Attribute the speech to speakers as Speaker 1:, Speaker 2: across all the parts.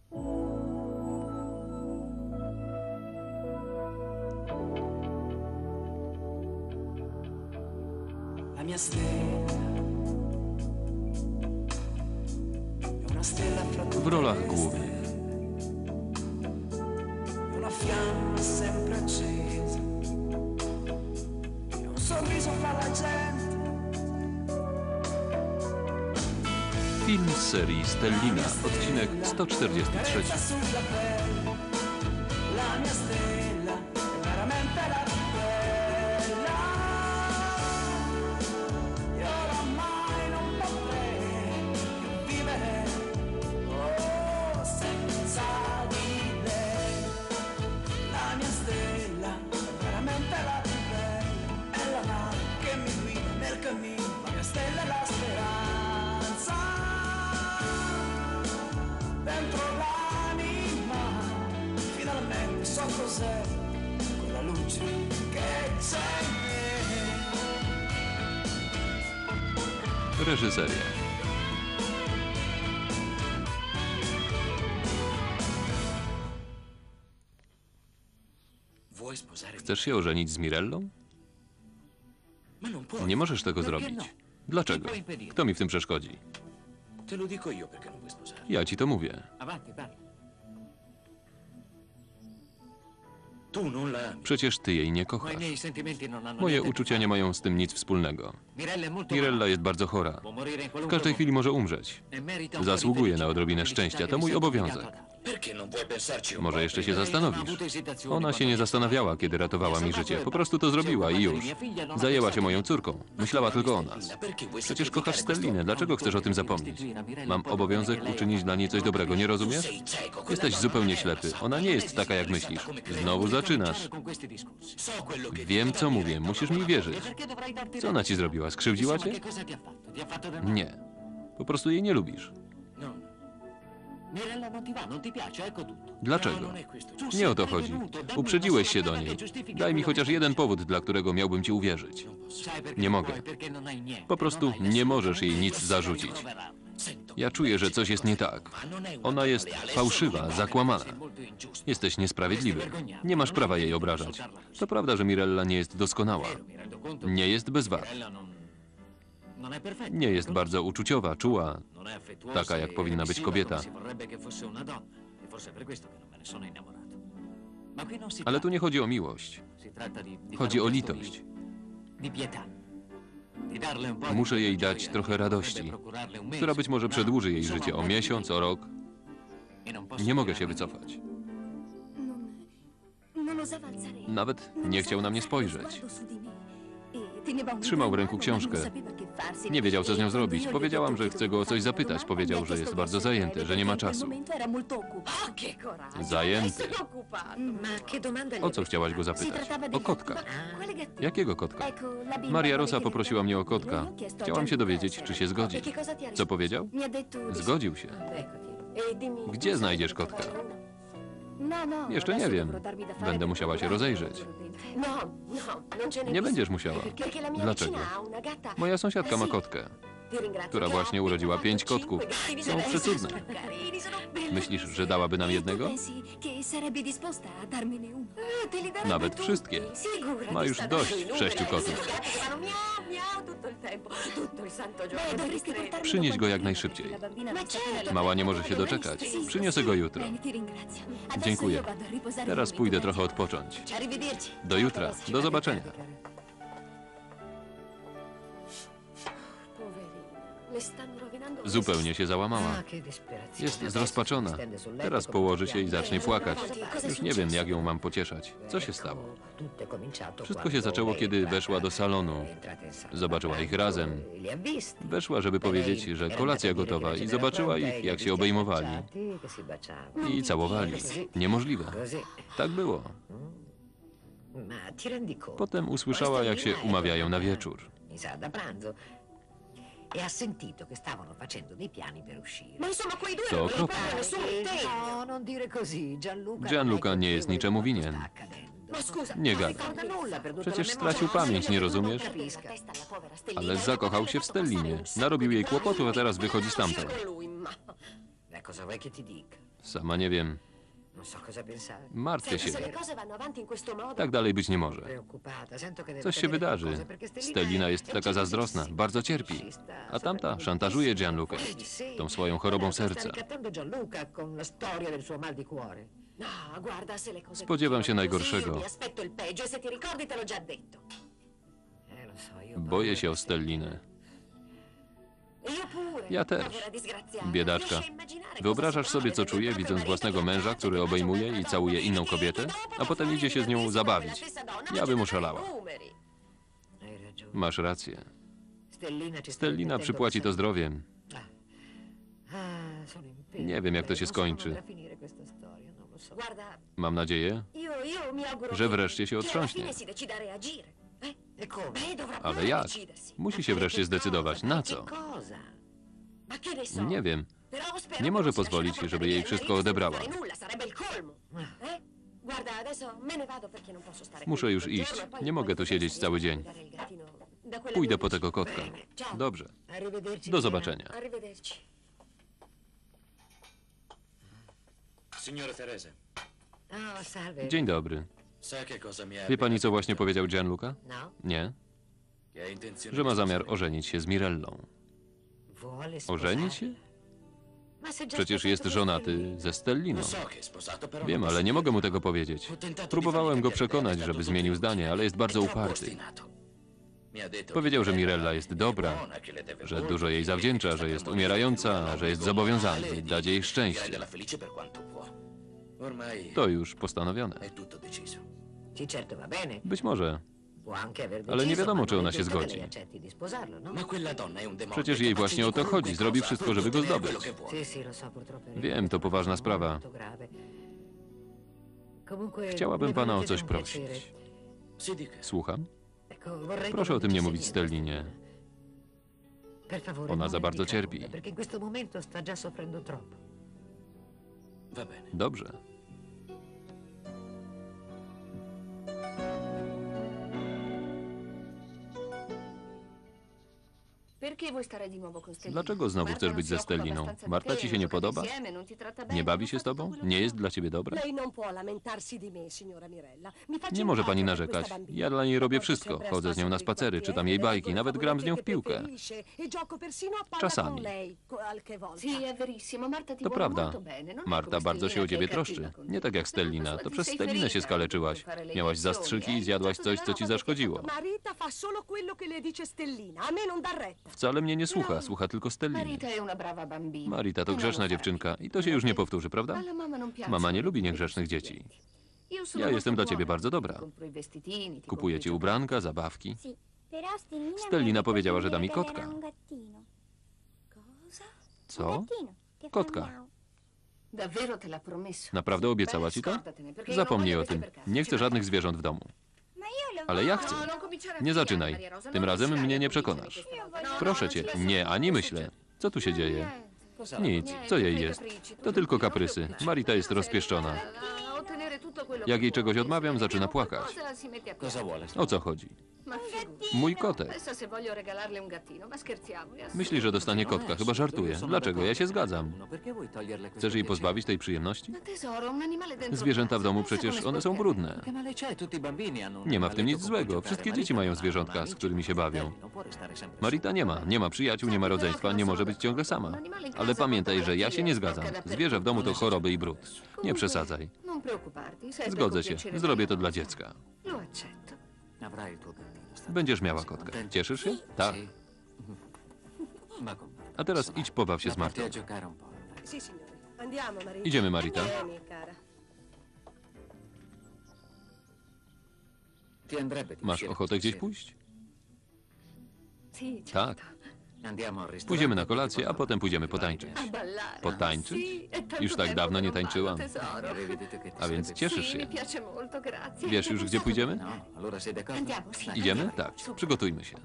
Speaker 1: La mia stella è una stella fra
Speaker 2: W
Speaker 1: tutte
Speaker 2: rolach
Speaker 1: le
Speaker 2: głównych
Speaker 1: stelle, è una fiamma sempre accesa, è un sorriso fra la gente.
Speaker 2: film z serii Stellina, odcinek 143.
Speaker 1: Carezza sulla pelle, la mia stella è veramente la più bella. Io oramai non potrei più vivere senza di lei. La mia stella è veramente la più bella, è la nave che mi guida nel cammino, la mia stella è la speranza. Dentro l'anima, finalmente so cos'è quella luce che c'è in me.
Speaker 2: Reżyseria.
Speaker 1: Vuoi sposare?
Speaker 2: Chcesz się ożenić z Mirellą?
Speaker 1: Ma non puoi.
Speaker 2: Nie możesz tego
Speaker 1: Perché
Speaker 2: zrobić.
Speaker 1: no?
Speaker 2: Dlaczego? Kto mi w tym przeszkodzi?
Speaker 1: Te lo dico io perché non vuoi sposare.
Speaker 2: Ja ci to mówię.
Speaker 3: Avanti, parla.
Speaker 1: Tu non la ami.
Speaker 2: Przecież ty jej nie
Speaker 3: Ma i
Speaker 2: kochasz.
Speaker 3: miei sentimenti non hanno
Speaker 2: Moje
Speaker 3: niente a
Speaker 2: uczucia
Speaker 3: che
Speaker 2: nie mają z tym nic wspólnego.
Speaker 3: fare. Mirella è molto
Speaker 2: Mirella
Speaker 3: malata.
Speaker 2: jest bardzo chora.
Speaker 3: Può morire in
Speaker 2: W
Speaker 3: qualunque
Speaker 2: każdej chwili
Speaker 3: momento.
Speaker 2: może umrzeć.
Speaker 3: E merita un po' di
Speaker 2: Zasługuje
Speaker 3: felicità,
Speaker 2: na odrobinę
Speaker 3: felicità
Speaker 2: szczęścia.
Speaker 3: che
Speaker 2: To
Speaker 3: mi
Speaker 2: mój
Speaker 3: sento
Speaker 2: obowiązek.
Speaker 3: obbligato a dare.
Speaker 1: Perché non vuoi pensarci un
Speaker 2: Może
Speaker 1: po'
Speaker 2: jeszcze się
Speaker 1: prima?
Speaker 2: zastanowisz. Ona się nie zastanawiała, kiedy ratowała mi życie. Po prostu to zrobiła i już. Zajęła się moją córką. Myślała tylko o nas.
Speaker 1: Perché vuoi
Speaker 2: Przecież kochasz
Speaker 1: sacrificare
Speaker 2: Stellinę. Dlaczego chcesz o tym zapomnieć? Mam obowiązek uczynić dla niej coś dobrego. Nie rozumiesz?
Speaker 1: Sei cieco, quella
Speaker 2: Jesteś
Speaker 1: donna
Speaker 2: zupełnie
Speaker 1: non è
Speaker 2: ślepy.
Speaker 1: una
Speaker 2: Ona nie jest taka, jak myślisz. Znowu zaczynasz.
Speaker 1: So quello che
Speaker 2: Wiem, co mówię. Musisz mi wierzyć. Co ona ci zrobiła? Skrzywdziła cię? Nie. Po prostu jej nie lubisz.
Speaker 1: No,
Speaker 3: Mirella non ti va, non ti piace, ecco tutto.
Speaker 2: Dlaczego?
Speaker 1: non è questo.
Speaker 2: Nie o to chodzi. Uprzedziłeś się do niej. Daj mi chociaż jeden powód, dla którego miałbym ci uwierzyć.
Speaker 3: Sai perché
Speaker 2: Nie
Speaker 3: non
Speaker 2: mogę.
Speaker 3: puoi? Perché non hai niente.
Speaker 2: Po prostu nie możesz jej nic zarzucić.
Speaker 1: Sento,
Speaker 2: Ja czuję, że coś jest nie tak. Ona jest fałszywa, zakłamana.
Speaker 3: Molto ingiusto.
Speaker 2: Jesteś niesprawiedliwy. Nie masz prawa jej obrażać. To prawda, że Mirella nie jest doskonała.
Speaker 3: Mi rendo conto
Speaker 2: Nie jest bez wad.
Speaker 3: che Mirella non è perfetta.
Speaker 2: Nie jest bardzo uczuciowa, czuła.
Speaker 3: Non è affettuosa
Speaker 2: Taka, jak
Speaker 3: e
Speaker 2: powinna być
Speaker 3: remissiva
Speaker 2: kobieta.
Speaker 3: come si vorrebbe che fosse una donna. E forse è per questo che non me ne sono innamorato. Ma qui non si
Speaker 2: Ale tu
Speaker 3: tratta.
Speaker 2: nie chodzi o miłość.
Speaker 3: Si tratta di
Speaker 2: Chodzi
Speaker 3: fare
Speaker 2: o
Speaker 3: un gesto
Speaker 2: litość.
Speaker 3: di pietà. Di darle un po' di
Speaker 2: Muszę jej
Speaker 3: gioia,
Speaker 2: dać
Speaker 3: che
Speaker 2: trochę
Speaker 3: potrebbe
Speaker 2: radości,
Speaker 3: procurarle un mese,
Speaker 2: która być może
Speaker 3: un
Speaker 2: przedłuży jej
Speaker 3: anno.
Speaker 2: życie o
Speaker 3: Insomma,
Speaker 2: miesiąc, o rok.
Speaker 3: e non posso
Speaker 2: Nie mogę
Speaker 3: dire
Speaker 2: się
Speaker 3: a quindi.
Speaker 2: wycofać.
Speaker 4: Non osava alzare.
Speaker 2: Nawet nie chciał na mnie spojrzeć.
Speaker 4: Sguardo su di me. E teneva un
Speaker 2: Trzymał w
Speaker 4: libro in
Speaker 2: ręku
Speaker 4: mano,
Speaker 2: książkę.
Speaker 4: ma non sapeva che farsi.
Speaker 2: Nie wiedział, co z nią
Speaker 4: E
Speaker 2: zrobić.
Speaker 4: quando io gli ho
Speaker 2: Powiedziałam,
Speaker 4: detto
Speaker 2: że
Speaker 4: che
Speaker 2: chcę
Speaker 4: dovevo
Speaker 2: go o coś
Speaker 4: farle una
Speaker 2: zapytać.
Speaker 4: domanda,
Speaker 2: Powiedział,
Speaker 4: mi ha
Speaker 2: że jest
Speaker 4: chiesto
Speaker 2: bardzo
Speaker 4: di essere
Speaker 2: zajęty,
Speaker 4: breve,
Speaker 2: że nie ma
Speaker 4: perché in quel
Speaker 2: czasu.
Speaker 4: momento era molto occupato.
Speaker 5: Che coraggio.
Speaker 2: Zajęty.
Speaker 5: Essere occupato.
Speaker 4: Ma che domanda gli
Speaker 2: O co chciałaś go
Speaker 4: Si
Speaker 2: zapytać?
Speaker 4: trattava
Speaker 2: O
Speaker 4: del
Speaker 2: kotka.
Speaker 4: gattino. Quale gattino?
Speaker 2: Jakiego kotka?
Speaker 4: Ecco, la bimba
Speaker 2: Maria
Speaker 4: vuole
Speaker 2: Rosa
Speaker 4: che
Speaker 2: poprosiła mnie o kotka.
Speaker 4: Io ho chiesto a
Speaker 2: Chciałam się
Speaker 4: Gianluca
Speaker 2: dowiedzieć,
Speaker 4: se
Speaker 2: czy
Speaker 4: era
Speaker 2: się
Speaker 4: d'accordo.
Speaker 2: zgodzi.
Speaker 4: E che cosa ti ha
Speaker 2: Co
Speaker 4: risposto?
Speaker 2: powiedział?
Speaker 4: Mi ha detto di sì.
Speaker 2: Zgodził się.
Speaker 5: Eccoti.
Speaker 4: E dimmi,
Speaker 2: Gdzie
Speaker 4: non
Speaker 2: znajdziesz
Speaker 4: sai dove
Speaker 2: kotka?
Speaker 4: trovare uno? No, no,
Speaker 2: Jeszcze nie
Speaker 4: adesso
Speaker 2: wiem.
Speaker 4: dovrò darmi da fare
Speaker 2: Będę
Speaker 4: per
Speaker 2: musiała się
Speaker 4: procurarlo.
Speaker 2: rozejrzeć.
Speaker 4: No, no, non ce n'è
Speaker 2: Nie
Speaker 4: bisogno.
Speaker 2: będziesz musiała.
Speaker 4: Perché la mia
Speaker 2: Dlaczego?
Speaker 4: vicina ha una gatta.
Speaker 2: Moja sąsiadka ma
Speaker 4: Sì,
Speaker 2: kotkę,
Speaker 4: ti ringrazio.
Speaker 2: która
Speaker 4: Che
Speaker 2: właśnie
Speaker 4: ha
Speaker 2: urodziła
Speaker 4: fatto
Speaker 2: 5
Speaker 4: cinque
Speaker 2: kotków.
Speaker 4: gattini
Speaker 2: Są
Speaker 4: bellissimi,
Speaker 2: przecudne.
Speaker 4: sono carini, sono bellissimi.
Speaker 2: Myślisz, że dałaby nam
Speaker 4: E tu
Speaker 2: jednego?
Speaker 4: pensi che sarebbe disposta a darmene uno? Te li darebbe
Speaker 2: Nawet
Speaker 4: tutti.
Speaker 2: wszystkie.
Speaker 4: Figurati,
Speaker 2: Ma już
Speaker 4: sta
Speaker 2: dość
Speaker 4: dando i numeri.
Speaker 2: 6 kotów.
Speaker 4: Sono gatti che fanno miau, miau tutto il tempo, tutto il santo giorno. Beh, dovresti portarmelo
Speaker 2: Przynieś go
Speaker 4: quando
Speaker 2: jak
Speaker 4: prima,
Speaker 2: najszybciej.
Speaker 4: perché la bambina non sapeva
Speaker 2: Mała nie może
Speaker 4: dove
Speaker 2: się
Speaker 4: dovrei
Speaker 2: doczekać.
Speaker 4: stare.
Speaker 2: Przyniosę go jutro.
Speaker 4: Bene, ti ringrazio. Adesso
Speaker 2: Dziękuję.
Speaker 4: io vado a riposare
Speaker 2: Teraz
Speaker 4: con i
Speaker 2: pójdę
Speaker 4: miei
Speaker 2: trochę
Speaker 4: cuccioli.
Speaker 2: odpocząć.
Speaker 4: Arrivederci.
Speaker 2: Do jutra. Do zobaczenia.
Speaker 4: Le stanno rovinando la
Speaker 2: Zupełnie się załamała.
Speaker 5: Ah, che disperazione.
Speaker 2: Jest
Speaker 5: Adesso
Speaker 2: zrozpaczona.
Speaker 5: si stende sul letto
Speaker 2: Teraz
Speaker 5: come
Speaker 2: położy się i
Speaker 5: piange.
Speaker 2: zacznie płakać.
Speaker 4: Cosa
Speaker 2: Już nie wiem, jak ją mam pocieszać. Co się stało?
Speaker 5: Tutto è cominciato
Speaker 2: Wszystko
Speaker 5: quando
Speaker 2: się zaczęło,
Speaker 5: lei
Speaker 2: kiedy
Speaker 5: è
Speaker 2: weszła do salonu.
Speaker 5: entrata in sala
Speaker 2: Zobaczyła
Speaker 5: da
Speaker 2: ich
Speaker 5: pranzo
Speaker 2: razem.
Speaker 5: e li ha visti.
Speaker 2: Weszła, żeby powiedzieć, że kolacja gotowa i zobaczyła ich, jak się obejmowali
Speaker 5: Che si baciavano.
Speaker 2: i całowali. Niemożliwe.
Speaker 5: Così.
Speaker 2: Tak było.
Speaker 5: Ma ti rendi conto?
Speaker 2: Potem usłyszała, jak się umawiają na wieczór.
Speaker 5: In sala da pranzo. E ha sentito che stavano facendo dei piani per uscire.
Speaker 4: Ma insomma, quei due
Speaker 2: To
Speaker 4: non
Speaker 2: okropne.
Speaker 4: riparono nessun impegno.
Speaker 5: No, non dire così. Gianluca,
Speaker 2: Gianluca
Speaker 5: non è
Speaker 2: nie jest
Speaker 5: colpevole
Speaker 2: niczemu
Speaker 5: di quanto
Speaker 2: winien.
Speaker 5: sta accadendo.
Speaker 4: Ma scusa,
Speaker 2: Nie
Speaker 4: non
Speaker 2: gada.
Speaker 4: ricorda nulla, ha perduto
Speaker 2: Przecież
Speaker 4: la
Speaker 2: stracił
Speaker 4: memoria.
Speaker 2: pamięć, nie rozumiesz?
Speaker 4: Capisca.
Speaker 2: Ale zakochał się w Stellinie. Narobił jej kłopotów, a teraz wychodzi stamtąd.
Speaker 5: Beh, cosa vuoi che ti dica?
Speaker 2: Sama nie wiem.
Speaker 5: Non so cosa pensare.
Speaker 2: Martwię
Speaker 4: Se
Speaker 2: się.
Speaker 4: le cose vanno avanti in questo modo...
Speaker 2: Tak dalej być nie może.
Speaker 5: Preoccupata, sento che deve
Speaker 2: Coś się
Speaker 5: accadere
Speaker 2: wydarzy.
Speaker 5: qualcosa, perché
Speaker 2: Stellina jest taka zazdrosna, bardzo cierpi. A tamta szantażuje Gianluca tą swoją chorobą serca.
Speaker 5: Sta ricattando Gianluca con la storia del suo mal di cuore.
Speaker 4: No, guarda, se le cose...
Speaker 2: Spodziewam się
Speaker 4: continuano così,
Speaker 2: najgorszego.
Speaker 4: Io mi aspetto il peggio e se ti ricordi te l'ho già detto.
Speaker 5: Lo so, io
Speaker 2: Boję się o Stellinę.
Speaker 4: Io pure.
Speaker 2: Ja też.
Speaker 4: Povera disgraziata.
Speaker 2: Biedaczka.
Speaker 4: Riesci a immaginare cosa
Speaker 2: Wyobrażasz sobie, co
Speaker 4: prova
Speaker 2: czuje,
Speaker 4: vedere
Speaker 2: widząc
Speaker 4: proprio
Speaker 2: własnego
Speaker 4: marito
Speaker 2: męża,
Speaker 4: che
Speaker 2: który
Speaker 4: abbraccia
Speaker 2: obejmuje
Speaker 4: quella
Speaker 2: i
Speaker 4: donna
Speaker 2: całuje inną
Speaker 4: e
Speaker 2: kobietę,
Speaker 4: dopo
Speaker 2: a potem
Speaker 4: fuori
Speaker 2: idzie się z nią
Speaker 4: divertissimo
Speaker 2: zabawić?
Speaker 4: quella stessa donna?
Speaker 2: Ja
Speaker 4: Ma
Speaker 2: bym
Speaker 4: ci
Speaker 2: oszalała.
Speaker 4: dai numeri.
Speaker 5: Hai ragione.
Speaker 2: Masz rację.
Speaker 5: Stellina ci sta
Speaker 2: Stellina
Speaker 5: ripetendo
Speaker 2: przypłaci to
Speaker 5: questa-
Speaker 2: zdrowiem.
Speaker 5: Sono impegni.
Speaker 2: Nie wiem, jak to się
Speaker 5: Non so come
Speaker 2: skończy.
Speaker 5: andrà a finire questa storia, non lo so.
Speaker 4: Guarda,
Speaker 2: Mam nadzieję,
Speaker 4: io mi auguro
Speaker 2: że
Speaker 4: che-
Speaker 2: wreszcie się
Speaker 4: che alla
Speaker 2: otrząśnie.
Speaker 4: fine si decida a reagire.
Speaker 5: E come?
Speaker 4: Beh, dovrà
Speaker 2: Ale
Speaker 4: proprio
Speaker 2: jak?
Speaker 4: decidersi.
Speaker 2: Musi się wreszcie zdecydować. Na co?
Speaker 5: Cosa?
Speaker 4: Ma che ne so?
Speaker 2: Nie wiem.
Speaker 4: Però spero
Speaker 2: Nie
Speaker 4: che
Speaker 2: może
Speaker 4: non si
Speaker 2: pozwolić,
Speaker 4: lascerà
Speaker 2: żeby
Speaker 4: portare
Speaker 2: jej
Speaker 4: via il
Speaker 2: wszystko
Speaker 4: marito senza
Speaker 2: odebrała.
Speaker 4: fare nulla, sarebbe il colmo. Guarda, adesso me ne vado perché non posso stare
Speaker 2: Muszę
Speaker 4: qui
Speaker 2: już
Speaker 4: tutto il
Speaker 2: iść.
Speaker 4: giorno e poi
Speaker 2: Nie mogę tu
Speaker 4: voglio
Speaker 2: siedzieć
Speaker 4: vedere
Speaker 2: cały dzień.
Speaker 4: il gattino da quella
Speaker 2: Pójdę
Speaker 4: mia
Speaker 2: po tego
Speaker 4: vicina.
Speaker 2: kotka.
Speaker 4: Ciao.
Speaker 2: Dobrze.
Speaker 5: Arrivederci.
Speaker 2: Do
Speaker 5: Tina.
Speaker 2: zobaczenia.
Speaker 4: Arrivederci.
Speaker 3: Signora Teresa,
Speaker 5: Oh, salve.
Speaker 2: Dzień dobry.
Speaker 3: sa che cosa mi ha
Speaker 2: Wie pani, co właśnie powiedział Gianluca?
Speaker 5: No?
Speaker 2: Nie?
Speaker 3: Che ha intenzione
Speaker 2: Że ma
Speaker 3: di
Speaker 2: zamiar
Speaker 3: sposare.
Speaker 2: ożenić się z Mirellą.
Speaker 5: Vuole
Speaker 2: Ożenić się?
Speaker 5: sposarla? Ma se già
Speaker 2: Przecież
Speaker 5: sposato
Speaker 2: jest
Speaker 5: con
Speaker 2: żonaty
Speaker 5: Stellina.
Speaker 2: ze Stelliną.
Speaker 3: Lo so che è sposato, però
Speaker 2: Wiem,
Speaker 3: non
Speaker 2: ale
Speaker 3: posso
Speaker 2: nie mogę mu
Speaker 3: dirlo.
Speaker 2: tego powiedzieć.
Speaker 3: Ho tentato di
Speaker 2: Próbowałem
Speaker 3: fargli
Speaker 2: go
Speaker 3: capire,
Speaker 2: przekonać,
Speaker 3: è
Speaker 2: żeby
Speaker 3: stato
Speaker 2: zmienił
Speaker 3: tutto
Speaker 2: zdanie, ale jest bardzo
Speaker 3: È troppo
Speaker 2: uparty.
Speaker 3: ostinato. Mi ha detto
Speaker 2: Powiedział,
Speaker 3: che
Speaker 2: że Mirella jest dobra,
Speaker 3: buona, che le deve
Speaker 2: że
Speaker 3: molto,
Speaker 2: dużo jej
Speaker 3: che
Speaker 2: zawdzięcza,
Speaker 3: sta
Speaker 2: że jest
Speaker 3: per
Speaker 2: umierająca,
Speaker 3: morire,
Speaker 2: że jest
Speaker 3: che
Speaker 2: zobowiązany
Speaker 3: vuole
Speaker 2: dać jej
Speaker 3: di
Speaker 2: szczęście.
Speaker 3: renderla felice per quanto può. Ormai
Speaker 2: To już postanowione.
Speaker 3: è tutto deciso.
Speaker 5: Sì, certo, va bene.
Speaker 2: Być może.
Speaker 5: Può anche aver
Speaker 2: Ale nie
Speaker 5: deciso,
Speaker 2: wiadomo,
Speaker 5: ma
Speaker 2: czy
Speaker 5: non
Speaker 2: ona
Speaker 5: è
Speaker 2: się
Speaker 5: giusto che
Speaker 2: zgodzi.
Speaker 5: lei accetti di sposarlo, no?
Speaker 3: Ma quella donna è un demonio.
Speaker 2: Przecież
Speaker 3: è
Speaker 2: jej
Speaker 3: capace
Speaker 2: właśnie
Speaker 3: di
Speaker 2: o to
Speaker 3: qualunque
Speaker 2: chodzi. Zrobi
Speaker 3: cosa,
Speaker 2: wszystko,
Speaker 3: può
Speaker 2: żeby go
Speaker 3: ottenere
Speaker 2: zdobyć.
Speaker 3: quello che vuole.
Speaker 5: Sì, sì, lo so, purtroppo. è
Speaker 2: Wiem, to poważna
Speaker 5: molto
Speaker 2: sprawa.
Speaker 5: grave. Comunque,
Speaker 2: Chciałabym
Speaker 5: le
Speaker 2: pana o
Speaker 5: vorrei
Speaker 2: coś
Speaker 5: chiedere un
Speaker 2: prosić.
Speaker 5: piacere.
Speaker 3: Si dica.
Speaker 2: Słucham?
Speaker 5: Ecco, vorrei
Speaker 2: Proszę
Speaker 5: che
Speaker 2: o tym nie
Speaker 5: non
Speaker 2: mówić
Speaker 5: dicesse niente a
Speaker 2: Stellinie.
Speaker 5: Per favore,
Speaker 2: Ona
Speaker 5: non
Speaker 2: za
Speaker 5: le
Speaker 2: bardzo
Speaker 5: dica
Speaker 2: cierpi.
Speaker 5: nulla, perché in questo momento sta già soffrendo troppo.
Speaker 3: Va bene.
Speaker 2: Dobrze.
Speaker 4: Perché vuoi stare di nuovo con Stellina?
Speaker 2: Dlaczego znowu
Speaker 4: Marta
Speaker 2: chcesz
Speaker 4: non
Speaker 2: być
Speaker 4: si
Speaker 2: ze
Speaker 4: occupa
Speaker 2: Stelliną?
Speaker 4: abbastanza di
Speaker 2: Marta
Speaker 4: te,
Speaker 2: ci się nie
Speaker 4: non giocate
Speaker 2: podoba?
Speaker 4: insieme, non ti tratta bene,
Speaker 2: Nie bawi
Speaker 4: non
Speaker 2: się z
Speaker 4: fa tutto
Speaker 2: tobą?
Speaker 4: quello che
Speaker 2: Nie jest
Speaker 4: vuoi.
Speaker 2: dla ciebie dobra?
Speaker 6: Lei non può lamentarsi di me, signora Mirella. Mi faccio
Speaker 2: Nie może pani
Speaker 6: invidia per
Speaker 2: narzekać.
Speaker 6: questa bambina.
Speaker 2: Ja dla niej
Speaker 6: La
Speaker 2: robię
Speaker 6: porto
Speaker 2: wszystko.
Speaker 6: sempre a
Speaker 2: Chodzę z nią na
Speaker 6: spasso per il
Speaker 2: spacery, czytam jej
Speaker 6: quartiere,
Speaker 2: bajki,
Speaker 6: leggo
Speaker 2: nawet
Speaker 6: il
Speaker 2: gram z nią w
Speaker 6: che
Speaker 2: piłkę.
Speaker 6: preferisce e gioco persino a palla
Speaker 2: Czasami.
Speaker 6: con lei, qualche volta.
Speaker 4: Sì, è verissimo, Marta ti
Speaker 2: To
Speaker 4: vuole
Speaker 2: prawda.
Speaker 4: molto bene. Non è
Speaker 2: Marta
Speaker 4: come
Speaker 2: bardzo się o
Speaker 4: Stellina
Speaker 2: ciebie
Speaker 4: che è cattiva
Speaker 2: troszczy.
Speaker 4: con
Speaker 2: Nie
Speaker 4: te.
Speaker 2: tak jak
Speaker 4: Però
Speaker 2: Stellina.
Speaker 4: tu
Speaker 2: To
Speaker 4: ti
Speaker 2: przez
Speaker 4: sei
Speaker 2: Stellinę się
Speaker 4: ferita
Speaker 2: skaleczyłaś.
Speaker 4: per fare le
Speaker 2: Miałaś
Speaker 4: iniezioni,
Speaker 2: zastrzyki
Speaker 4: hai
Speaker 2: i zjadłaś
Speaker 4: buttato
Speaker 2: coś,
Speaker 4: della
Speaker 2: co ci
Speaker 4: roba perché
Speaker 2: zaszkodziło.
Speaker 6: Marita fa solo quello che le dice Stellina, a me non dà retta.
Speaker 2: Wcale mnie nie słucha, słucha tylko Stellini.
Speaker 4: Marita è una brava bambina.
Speaker 2: Marita to
Speaker 4: E non
Speaker 2: grzeczna
Speaker 4: lo farà
Speaker 2: dziewczynka
Speaker 4: più.
Speaker 2: i to się już nie powtórzy, prawda?
Speaker 4: Alla mamma non piacciono
Speaker 2: Mama nie
Speaker 4: i
Speaker 2: lubi
Speaker 4: bambini
Speaker 2: niegrzecznych dzieci.
Speaker 4: disobbedienti. Io sono
Speaker 2: Ja
Speaker 4: molto
Speaker 2: jestem dla
Speaker 4: buona.
Speaker 2: ciebie bardzo
Speaker 4: Ti
Speaker 2: dobra.
Speaker 4: compro i vestitini, ti
Speaker 2: Kupuję
Speaker 4: compro
Speaker 2: ci
Speaker 4: i
Speaker 2: ubranka, zabawki.
Speaker 7: Sì, però Stellina,
Speaker 2: Stellina powiedziała, że da mi
Speaker 7: regalerà
Speaker 2: kotka.
Speaker 7: un gattino.
Speaker 4: Cosa?
Speaker 7: Un
Speaker 2: Co?
Speaker 7: gattino che fa
Speaker 2: Kotka.
Speaker 7: miau.
Speaker 4: Davvero te l'ha promesso?
Speaker 2: Naprawdę obiecała ci to?
Speaker 4: Scordatene, perché io non
Speaker 2: Zapomnij
Speaker 4: voglio
Speaker 2: o tym.
Speaker 4: queste per casa.
Speaker 2: Nie chcę żadnych zwierząt w domu.
Speaker 7: Ma io lo
Speaker 2: Ale ja
Speaker 7: voglio.
Speaker 2: chcę.
Speaker 4: No, non cominciare a
Speaker 2: Nie
Speaker 4: figliare,
Speaker 2: zaczynaj.
Speaker 4: Maria Rosa,
Speaker 2: Tym
Speaker 4: non
Speaker 2: razem
Speaker 4: riuscirai
Speaker 2: mnie
Speaker 4: a
Speaker 2: nie
Speaker 4: convincermi
Speaker 2: przekonasz.
Speaker 4: questa volta. No,
Speaker 2: Proszę
Speaker 4: no,
Speaker 2: cię,
Speaker 4: non ci
Speaker 2: nie,
Speaker 4: lascio
Speaker 2: ani
Speaker 4: fare.
Speaker 2: myślę. Co tu się dzieje?
Speaker 3: Cosa?
Speaker 2: Nic, co jej jest? To tylko kaprysy. Marita jest rozpieszczona.
Speaker 4: A ottenere tutto quello
Speaker 2: Jak
Speaker 4: che
Speaker 2: jej
Speaker 4: vuole.
Speaker 2: czegoś odmawiam,
Speaker 4: Se
Speaker 2: zaczyna
Speaker 4: vediamo
Speaker 2: płakać.
Speaker 4: qualcosa, si mette a
Speaker 3: Cosa
Speaker 4: piangere.
Speaker 3: vuole?
Speaker 2: O co chodzi?
Speaker 4: Ma figurati.
Speaker 2: Mój kotek.
Speaker 4: Pensa se voglio regalarle un gattino, ma scherziamo. è assurdo.
Speaker 2: Myśli, że dostanie kotka, chyba żartuje. Dlaczego? Ja się zgadzam.
Speaker 3: Perché vuoi toglierle questo
Speaker 2: Chcesz jej
Speaker 3: piacere?
Speaker 2: pozbawić tej przyjemności?
Speaker 4: Ma tesoro, un animale dentro
Speaker 2: Zwierzęta w
Speaker 4: casa,
Speaker 2: domu
Speaker 4: pensa
Speaker 2: przecież
Speaker 4: come
Speaker 2: one są
Speaker 4: sporcherebbe.
Speaker 2: brudne.
Speaker 3: Che male c'è? Tutti i bambini hanno un
Speaker 2: Nie ma w tym nic
Speaker 3: animaletto con cui
Speaker 2: złego.
Speaker 3: giocare.
Speaker 2: Wszystkie
Speaker 3: Marita
Speaker 2: dzieci mają
Speaker 3: non ha
Speaker 2: zwierzątka, z
Speaker 3: amici,
Speaker 2: którymi się bawią.
Speaker 3: non può restare sempre
Speaker 2: Marita nie ma. Nie ma przyjaciół, nie ma rodzeństwa, nie może być ciągle sama. Ale pamiętaj, że ja się nie zgadzam. Zwierzę w domu to choroby i brud. Nie przesadzaj.
Speaker 4: Non preoccuparti, sai,
Speaker 2: Zgodzę
Speaker 4: per
Speaker 2: się.
Speaker 4: piacere
Speaker 2: Zrobię
Speaker 4: mio.
Speaker 2: to dla dziecka.
Speaker 4: Lo accetto.
Speaker 3: Avrai il tuo gattino. sta
Speaker 2: Będziesz miała
Speaker 3: tranquilla.
Speaker 2: kotkę.
Speaker 3: Contento?
Speaker 2: Cieszysz się? Tak.
Speaker 3: Sì. Ma con me.
Speaker 2: A teraz idź pobaw się z
Speaker 3: La porti
Speaker 2: Martą.
Speaker 3: a giocare un po'.
Speaker 6: Sì, signore. Andiamo, Marita.
Speaker 2: Idziemy, Marita.
Speaker 6: Vieni, cara.
Speaker 3: Ti andrebbe di
Speaker 2: Masz
Speaker 3: uscire
Speaker 2: ochotę gdzieś
Speaker 3: stasera?
Speaker 2: pójść?
Speaker 4: Sì, certo.
Speaker 2: Tak.
Speaker 3: Andiamo al ristorante.
Speaker 2: Pójdziemy na kolację, a potem pójdziemy potańczyć.
Speaker 4: A ballare.
Speaker 2: Potańczyć?
Speaker 4: Sì, è tanto
Speaker 2: Już tak
Speaker 4: tempo
Speaker 2: dawno
Speaker 4: che
Speaker 2: nie
Speaker 4: non ballo,
Speaker 2: tańczyłam.
Speaker 4: tesoro.
Speaker 3: Avevi detto che ti
Speaker 2: A więc
Speaker 3: sarebbe-
Speaker 2: cieszysz
Speaker 4: Sì, mi
Speaker 2: się.
Speaker 4: piace molto, grazie.
Speaker 2: Wiesz już, gdzie pójdziemy?
Speaker 3: No, allora sei d'accordo?
Speaker 4: Andiamo, sì.
Speaker 3: Dai.
Speaker 2: Idziemy? Tak. Przygotujmy się.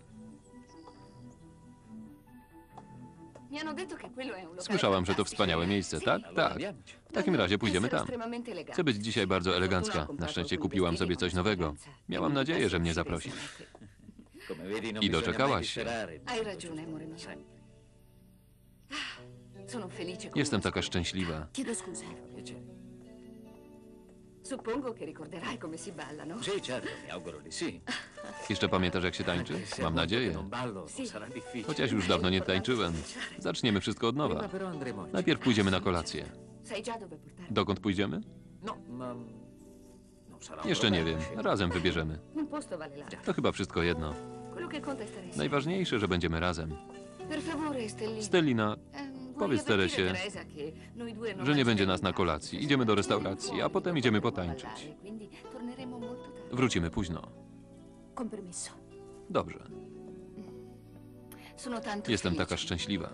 Speaker 4: Mi hanno detto che quello è un locale
Speaker 2: Słyszałam, że to
Speaker 4: fantastico.
Speaker 2: wspaniałe miejsce, tak?
Speaker 3: Allora
Speaker 2: Tak.
Speaker 3: andiamoci.
Speaker 2: W takim razie pójdziemy tam.
Speaker 4: Estremamente elegante.
Speaker 2: Chcę być dzisiaj bardzo elegancka. Na szczęście kupiłam sobie coś nowego. Miałam nadzieję, że mnie zaprosisz.
Speaker 3: Come vedi, non
Speaker 2: I
Speaker 3: bisogna
Speaker 2: doczekałaś
Speaker 3: mai
Speaker 2: się.
Speaker 3: disperare.
Speaker 4: Hai ragione, amore mio.
Speaker 3: Sempre.
Speaker 4: Sono felice come
Speaker 2: Jestem
Speaker 4: una
Speaker 2: taka
Speaker 4: sposa.
Speaker 2: szczęśliwa.
Speaker 6: Chiedo scusa.
Speaker 3: Piacere.
Speaker 4: Suppongo che ricorderai come si balla, no?
Speaker 3: Sì, certo, mi auguro di sì.
Speaker 2: Jeszcze pamiętasz, jak się tańczy?
Speaker 3: Anche se
Speaker 2: Mam
Speaker 3: ammetto che
Speaker 2: nadzieję.
Speaker 3: non ballo,
Speaker 4: Sì.
Speaker 3: sarà difficile.
Speaker 2: Chociaż już dawno nie tańczyłem. Zaczniemy wszystko od
Speaker 3: Prima
Speaker 2: nowa.
Speaker 3: però andremo al
Speaker 2: Najpierw pójdziemy na kolację.
Speaker 4: Sai già dove portarmi?
Speaker 2: Dokąd pójdziemy?
Speaker 3: No, ma... non sarà un
Speaker 2: Jeszcze nie
Speaker 3: problema,
Speaker 2: wiem.
Speaker 3: sì.
Speaker 2: Razem wybierzemy.
Speaker 4: Un posto vale l'altro.
Speaker 2: To chyba wszystko jedno.
Speaker 4: Quello che conta è stare insieme.
Speaker 2: Najważniejsze, że będziemy razem.
Speaker 4: Per favore, Stellina.
Speaker 2: Stellina,
Speaker 4: Voglio
Speaker 2: powiedz
Speaker 4: avvertire
Speaker 2: Teresie,
Speaker 4: Teresa che noi due non
Speaker 2: że nie będzie
Speaker 4: mangeremo
Speaker 2: nas na
Speaker 4: in
Speaker 2: kolacji.
Speaker 4: casa.
Speaker 2: Idziemy do restauracji, a potem idziemy potańczyć.
Speaker 4: Ballare, quindi torneremo molto tardi.
Speaker 2: Wrócimy późno.
Speaker 6: Con permesso.
Speaker 2: Dobrze.
Speaker 4: Sono tanto
Speaker 2: Jestem
Speaker 4: felice.
Speaker 2: taka szczęśliwa.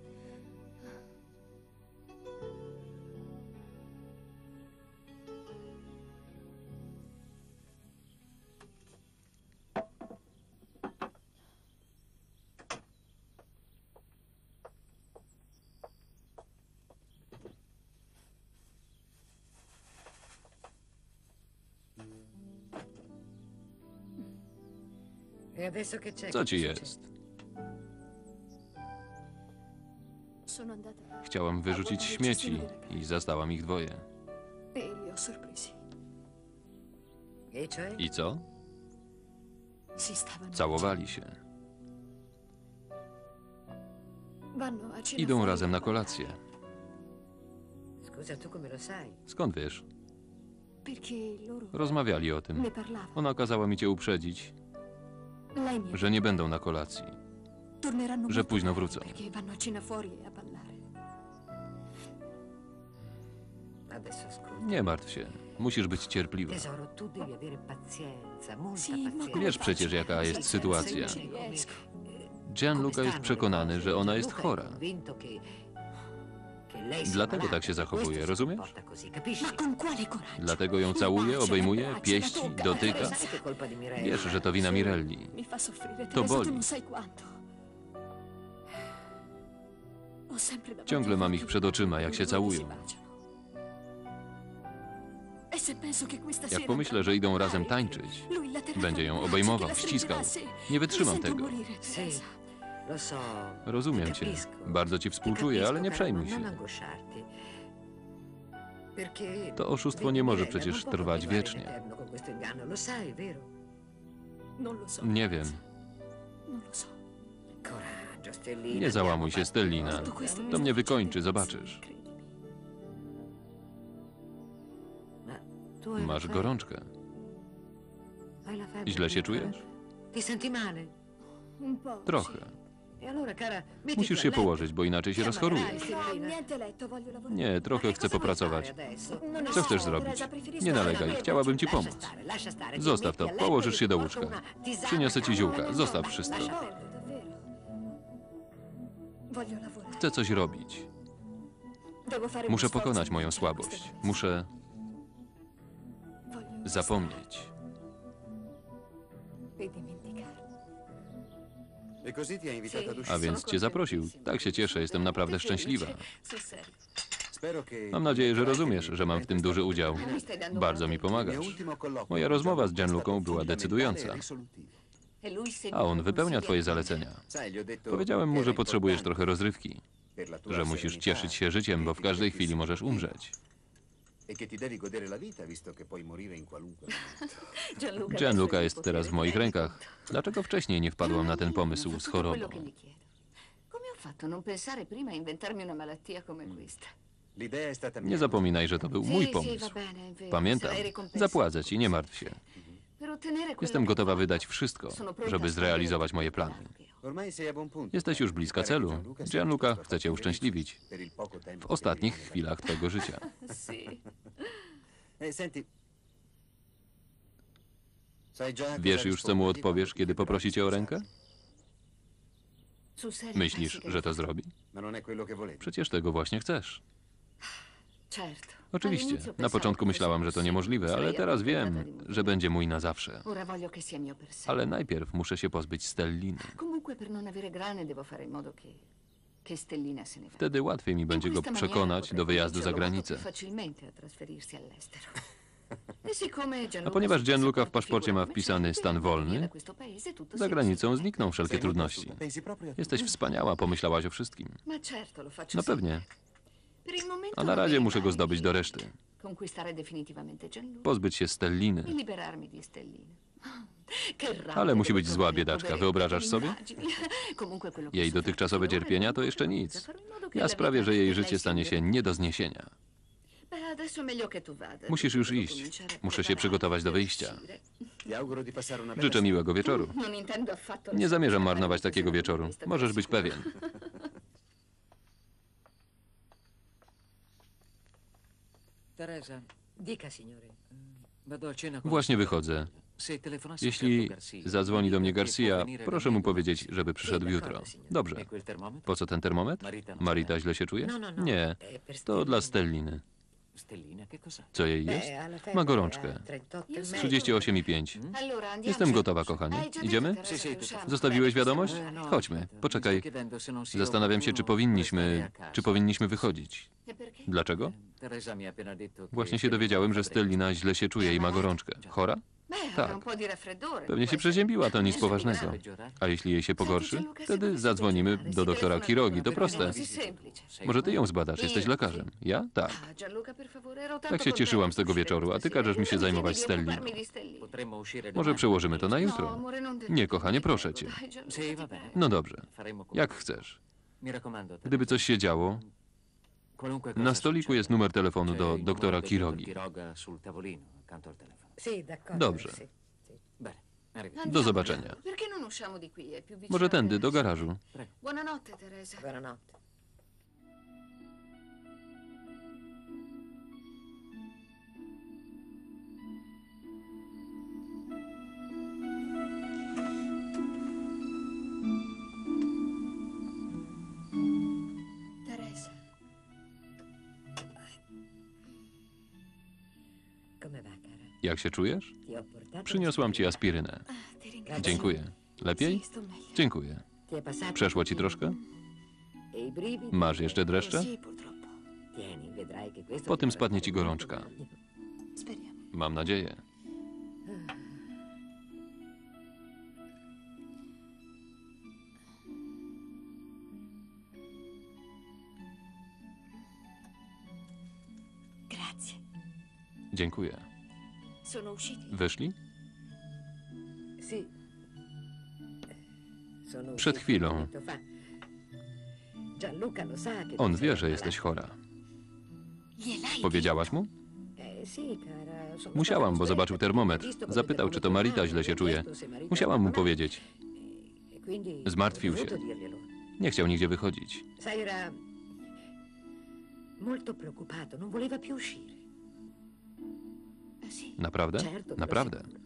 Speaker 5: E adesso che c'è?
Speaker 2: Co
Speaker 5: Che
Speaker 2: ci
Speaker 5: succede?
Speaker 2: jest?
Speaker 6: Sono andata
Speaker 2: Chciałam wyrzucić śmieci i zastałam ich dwoje.
Speaker 6: e li ho sorpresi.
Speaker 5: E cioè?
Speaker 2: I co?
Speaker 6: Si stavano.
Speaker 2: Całowali się.
Speaker 6: Vanno a cena
Speaker 2: Idą
Speaker 6: fuori
Speaker 2: razem
Speaker 6: a
Speaker 2: na
Speaker 6: ballare.
Speaker 2: kolację.
Speaker 5: Scusa, tu come lo sai?
Speaker 2: Skąd wiesz?
Speaker 6: Perché loro
Speaker 2: Rozmawiali o tym.
Speaker 6: ne parlavano.
Speaker 2: Ona kazała mi cię uprzedzić,
Speaker 6: Lei mi ha
Speaker 2: że nie będą na kolacji.
Speaker 6: torneranno
Speaker 2: że
Speaker 6: molto
Speaker 2: późno
Speaker 6: tardi
Speaker 2: wrócą.
Speaker 6: Perché vanno a cena fuori a ballare.
Speaker 5: Adesso ascolta.
Speaker 2: Nie martw się. Musisz być cierpliwa.
Speaker 5: Tesoro, tu devi avere pazienza, molta
Speaker 6: Sì, ma
Speaker 5: pazienza.
Speaker 6: come
Speaker 2: Wiesz przecież, jaka jest
Speaker 6: faccio?
Speaker 2: sytuacja.
Speaker 6: Se io ci riesco.
Speaker 2: Gianluca jest przekonany, że ona jest chora. Dlatego tak się zachowuje, rozumiesz?
Speaker 6: Ma con quale coraggio?
Speaker 2: Dlatego ją całuje, obejmuje, pieści, dotyka. Wiesz, że to wina Mirelli.
Speaker 6: Mi fa soffrire,
Speaker 2: To
Speaker 6: Teresa,
Speaker 2: boli.
Speaker 6: tu non sai quanto. Ho sempre davanti
Speaker 2: Ciągle mam
Speaker 6: agli
Speaker 2: ich
Speaker 6: occhi
Speaker 2: przed oczyma, jak
Speaker 6: i
Speaker 2: się
Speaker 6: loro
Speaker 2: całują.
Speaker 6: si baciano. E se penso che questa
Speaker 2: Jak
Speaker 6: sera
Speaker 2: pomyślę, że idą razem tańczyć,
Speaker 6: lui la terrà
Speaker 2: będzie ją
Speaker 6: con un
Speaker 2: obejmował,
Speaker 6: bacio che la
Speaker 2: ściskał.
Speaker 6: stringerà a sé.
Speaker 2: Nie wytrzymam
Speaker 6: Mi sento
Speaker 2: tego.
Speaker 6: morire, Teresa.
Speaker 5: Lo so.
Speaker 2: Rozumiem cię. Bardzo ci współczuję, ale nie przejmuj się. To oszustwo nie może przecież trwać wiecznie.
Speaker 6: Non lo so.
Speaker 2: Nie wiem.
Speaker 6: Non lo so.
Speaker 2: Nie załamuj się, Stellina.
Speaker 6: Tutto questo mi
Speaker 2: To mnie
Speaker 6: sta
Speaker 2: wykończy,
Speaker 6: facendo
Speaker 2: zobaczysz.
Speaker 6: credimi.
Speaker 2: Masz gorączkę. Źle się czujesz?
Speaker 5: Ti senti male?
Speaker 6: Un po'.
Speaker 2: Trochę.
Speaker 5: E allora, cara, mettiti
Speaker 2: Musisz
Speaker 5: a
Speaker 2: się
Speaker 5: letto.
Speaker 2: położyć, bo inaczej się rozchorujesz.
Speaker 6: No, niente letto, voglio lavorare.
Speaker 2: Nie, trochę chcę popracować.
Speaker 6: Non ne
Speaker 2: Co
Speaker 6: so,
Speaker 2: chcesz
Speaker 6: Teresa,
Speaker 2: zrobić?
Speaker 6: preferisco
Speaker 2: Nie
Speaker 6: stare
Speaker 2: nalegaj,
Speaker 6: da
Speaker 2: chciałabym ci
Speaker 5: Lascia
Speaker 2: pomóc.
Speaker 5: stare, lascia stare. Ti
Speaker 2: Zostaw
Speaker 5: metti
Speaker 2: to,
Speaker 5: a letto
Speaker 2: położysz
Speaker 5: e
Speaker 2: się do
Speaker 5: ti porto
Speaker 2: łóżka.
Speaker 5: una tisana
Speaker 2: Przyniosę ci ziółka,
Speaker 5: calda.
Speaker 2: zostaw
Speaker 5: Vai,
Speaker 2: wszystko.
Speaker 5: lascia
Speaker 6: No,
Speaker 5: perdere.
Speaker 6: davvero. Voglio lavorare.
Speaker 2: Chcę coś robić.
Speaker 6: Devo fare
Speaker 2: Muszę
Speaker 6: uno sforzo
Speaker 2: pokonać
Speaker 6: per
Speaker 2: moją
Speaker 6: vincere questa
Speaker 2: słabość.
Speaker 6: crisi.
Speaker 2: Muszę
Speaker 6: Voglio
Speaker 2: zapomnieć.
Speaker 6: e dimenticare.
Speaker 8: E così ti ha invitato ad
Speaker 2: A
Speaker 8: uscire.
Speaker 2: więc cię zaprosił. Tak się cieszę, jestem naprawdę szczęśliwa.
Speaker 4: Sul serio.
Speaker 8: Spero che...
Speaker 2: Mam nadzieję, że rozumiesz, że mam w tym duży udział.
Speaker 4: Mi stai dando
Speaker 2: Bardzo mi
Speaker 4: molto.
Speaker 8: Il mio
Speaker 2: pomagasz.
Speaker 8: ultimo colloquio
Speaker 2: Moja
Speaker 8: con
Speaker 2: rozmowa z
Speaker 8: Gianluca è
Speaker 2: Gianlucą
Speaker 8: stato
Speaker 2: była
Speaker 8: fondamentale
Speaker 2: decydująca.
Speaker 8: e risolutivo.
Speaker 4: E lui seguì
Speaker 2: A on
Speaker 4: i
Speaker 2: wypełnia
Speaker 4: consigli
Speaker 2: twoje
Speaker 4: amici.
Speaker 2: zalecenia.
Speaker 8: Sai, gli ho detto
Speaker 2: Powiedziałem mu,
Speaker 8: che
Speaker 2: że
Speaker 8: era
Speaker 2: potrzebujesz
Speaker 8: importante
Speaker 2: trochę rozrywki,
Speaker 8: per la tua
Speaker 2: że musisz
Speaker 8: serenità
Speaker 2: cieszyć się życiem, bo w każdej chwili możesz umrzeć.
Speaker 8: e che ti devi godere la vita visto che puoi morire in qualunque momento.
Speaker 2: Gianluca jest teraz w moich rękach. Dlaczego wcześniej nie wpadłam na ten pomysł z
Speaker 4: Tutto
Speaker 2: chorobą?
Speaker 4: quello che gli chiedo. Come ho fatto a non pensare prima a inventarmi una malattia come questa?
Speaker 8: L'idea è stata mia.
Speaker 2: Nie zapominaj, że to był mój
Speaker 4: Sì,
Speaker 2: pomysł.
Speaker 4: va bene, è vero.
Speaker 2: Pamiętam.
Speaker 4: Sarai ricompensato.
Speaker 2: Zapłacę ci, nie martw się.
Speaker 4: Per ottenere quello
Speaker 2: Jestem
Speaker 4: che
Speaker 2: gotowa
Speaker 4: voglio,
Speaker 2: wydać wszystko,
Speaker 4: sono pronta
Speaker 2: żeby
Speaker 4: a
Speaker 2: zrealizować
Speaker 4: spendere
Speaker 2: moje
Speaker 4: tutto
Speaker 2: plany.
Speaker 4: quello che ho.
Speaker 8: Ormai sei a buon punto.
Speaker 2: Jesteś już bliska
Speaker 8: Mi pare che
Speaker 2: celu.
Speaker 8: Gianluca sia
Speaker 2: Gianluca
Speaker 8: disposto a
Speaker 2: chce cię
Speaker 8: farti
Speaker 2: uszczęśliwić
Speaker 8: felice per il poco tempo
Speaker 2: w
Speaker 8: che
Speaker 2: ostatnich
Speaker 8: devi
Speaker 2: chwilach twojego życia.
Speaker 4: Sì.
Speaker 8: Senti. Sai già cosa
Speaker 2: Wiesz już, co mu
Speaker 8: rispondergli
Speaker 2: odpowiesz,
Speaker 8: quando
Speaker 2: kiedy
Speaker 8: ti
Speaker 2: poprosi cię o
Speaker 8: chiederà di
Speaker 2: rękę?
Speaker 4: Sul serio
Speaker 2: Myślisz,
Speaker 4: pensi che
Speaker 2: że to zrobi?
Speaker 8: Ma non è quello che volevi.
Speaker 2: Przecież tego właśnie chcesz.
Speaker 4: Certo.
Speaker 2: Oczywiście.
Speaker 4: All'inizio
Speaker 2: Na
Speaker 4: pensavo
Speaker 2: początku
Speaker 4: che
Speaker 2: myślałam, że to niemożliwe, ale teraz wiem,
Speaker 4: abbandonata di
Speaker 2: że będzie mój na zawsze.
Speaker 4: Ora voglio che sia mio per sempre.
Speaker 2: Ale najpierw muszę się pozbyć Stelliny.
Speaker 4: Comunque per non avere grane devo fare in modo che Stellina se ne vada.
Speaker 2: Wtedy łatwiej mi będzie
Speaker 4: In
Speaker 2: go
Speaker 4: questa maniera
Speaker 2: przekonać
Speaker 4: potrei
Speaker 2: do wyjazdu za
Speaker 4: convincerlo molto
Speaker 2: granicę.
Speaker 4: più facilmente a trasferirsi all'estero.
Speaker 2: A ponieważ Gianluca w paszporcie ma wpisany stan wolny, za granicą znikną wszelkie trudności. Jesteś wspaniała, pomyślałaś o wszystkim. No pewnie. A na razie muszę go zdobyć do reszty. Pozbyć się Stelliny. Ale musi być zła biedaczka, wyobrażasz sobie? Jej dotychczasowe cierpienia to jeszcze nic. Ja sprawię, że jej życie stanie się nie do zniesienia. Musisz już iść. Muszę się przygotować do wyjścia. Życzę miłego wieczoru. Nie zamierzam marnować takiego wieczoru. Możesz być pewien.
Speaker 3: Teresa,
Speaker 5: Dica, signore.
Speaker 3: vado a cena con
Speaker 2: Właśnie
Speaker 3: il
Speaker 2: wychodzę.
Speaker 3: Se telefonassi
Speaker 2: Jeśli
Speaker 3: Alberto Garcia,
Speaker 2: zadzwoni do mnie Garcia,
Speaker 3: può venire
Speaker 2: proszę mu
Speaker 3: domani.
Speaker 2: powiedzieć, żeby przyszedł jutro. Dobrze.
Speaker 3: E quel termometro?
Speaker 2: Po co ten termometr? Marita źle się czuje? Nie. To dla Stelliny.
Speaker 3: Stellina, che cos'ha?
Speaker 2: Co jej jest? Ma gorączkę. 38,5. Jestem gotowa, kochanie. Idziemy? Zostawiłeś wiadomość? Chodźmy. Poczekaj. Zastanawiam się, czy powinniśmy wychodzić. Dlaczego?
Speaker 3: Teresa mi ha appena detto che
Speaker 2: Właśnie się dowiedziałem, że Stellina źle się czuje i ma gorączkę. Chora? Tak. Pewnie się przeziębiła, to nic poważnego. A jeśli jej się pogorszy, wtedy zadzwonimy do doktora Chirogi. To proste. Może ty ją zbadasz, jesteś lekarzem. Ja? Tak. Tak się cieszyłam z tego wieczoru, a ty każesz mi się zajmować Stelliną.
Speaker 3: potremmo uscire
Speaker 2: Może przełożymy to na jutro? Nie, kochanie, proszę cię.
Speaker 3: Sì, va bene.
Speaker 2: No dobrze.
Speaker 3: Faremo così.
Speaker 2: Jak chcesz.
Speaker 3: Mi raccomando. Teresa,
Speaker 2: Gdyby coś się działo,
Speaker 3: qualunque cosa
Speaker 2: na stoliku
Speaker 3: succeda,
Speaker 2: jest numer telefonu
Speaker 3: c'è
Speaker 2: do
Speaker 3: il
Speaker 2: doktora
Speaker 3: numero del dottor
Speaker 2: Chirogi.
Speaker 3: Quiroga sul tavolino, accanto al telefono.
Speaker 5: Sì, d'accordo.
Speaker 2: Dobrze.
Speaker 5: sì.
Speaker 3: Bene, arrivederci.
Speaker 2: Do zobaczenia. Może tędy, do garażu.
Speaker 4: Buonanotte, Teresa.
Speaker 5: Buonanotte.
Speaker 4: Teresa.
Speaker 5: Come va, cara?
Speaker 2: Jak się czujesz?
Speaker 5: Ti ho portato...
Speaker 2: Przyniosłam ci aspirynę.
Speaker 4: Ti ringrazio.
Speaker 2: Dziękuję. Lepiej?
Speaker 4: Sì, sto meglio.
Speaker 2: Dziękuję.
Speaker 5: Ti è passato...
Speaker 2: Przeszło ci troszkę?
Speaker 5: E i brividi?
Speaker 2: Masz jeszcze dreszcze?
Speaker 4: Sì, purtroppo.
Speaker 5: Tieni, vedrai che questo...
Speaker 2: Po tym
Speaker 5: ti farà
Speaker 2: spadnie ci
Speaker 5: stare
Speaker 2: gorączka.
Speaker 5: molto meglio.
Speaker 4: Speriamo.
Speaker 2: Mam nadzieję.
Speaker 4: Grazie.
Speaker 2: Dziękuję.
Speaker 4: Sono usciti.
Speaker 2: Wyszli?
Speaker 5: Sì. Sono
Speaker 2: Przed
Speaker 5: usciti
Speaker 2: chwilą.
Speaker 5: un minuto fa. Gianluca lo sa che
Speaker 2: On
Speaker 5: tu
Speaker 2: wie,
Speaker 5: sei
Speaker 2: że jesteś
Speaker 5: ammalata.
Speaker 2: chora.
Speaker 4: Gliel'hai
Speaker 2: Powiedziałaś mu?
Speaker 5: Sì, cara, sono
Speaker 2: Musiałam, bo
Speaker 5: stata
Speaker 2: zobaczył
Speaker 5: costretta,
Speaker 2: termometr.
Speaker 5: visto come
Speaker 2: Zapytał, czy to Marita źle się czuje. Musiałam mu powiedzieć.
Speaker 5: E quindi
Speaker 2: Zmartwił
Speaker 5: ho
Speaker 2: się.
Speaker 5: dovuto dirglielo.
Speaker 2: Nie chciał nigdzie wychodzić.
Speaker 5: Sai, era molto preoccupato, non voleva più uscire.
Speaker 4: Sì,
Speaker 2: Naprawdę?
Speaker 5: Certo, te lo
Speaker 2: Naprawdę.
Speaker 5: assicuro.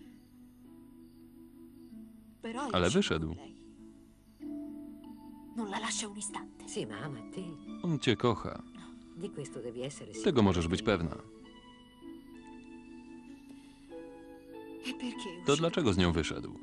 Speaker 4: però è
Speaker 2: Ale
Speaker 4: uscito
Speaker 2: wyszedł.
Speaker 4: con lei. Non la lascia un istante.
Speaker 5: Sì, ma ama te.
Speaker 2: On cię kocha.
Speaker 5: Di questo devi essere sicuro.
Speaker 2: Tego możesz być pewna.
Speaker 4: E perché è
Speaker 2: To
Speaker 4: uscito?
Speaker 2: dlaczego z nią wyszedł?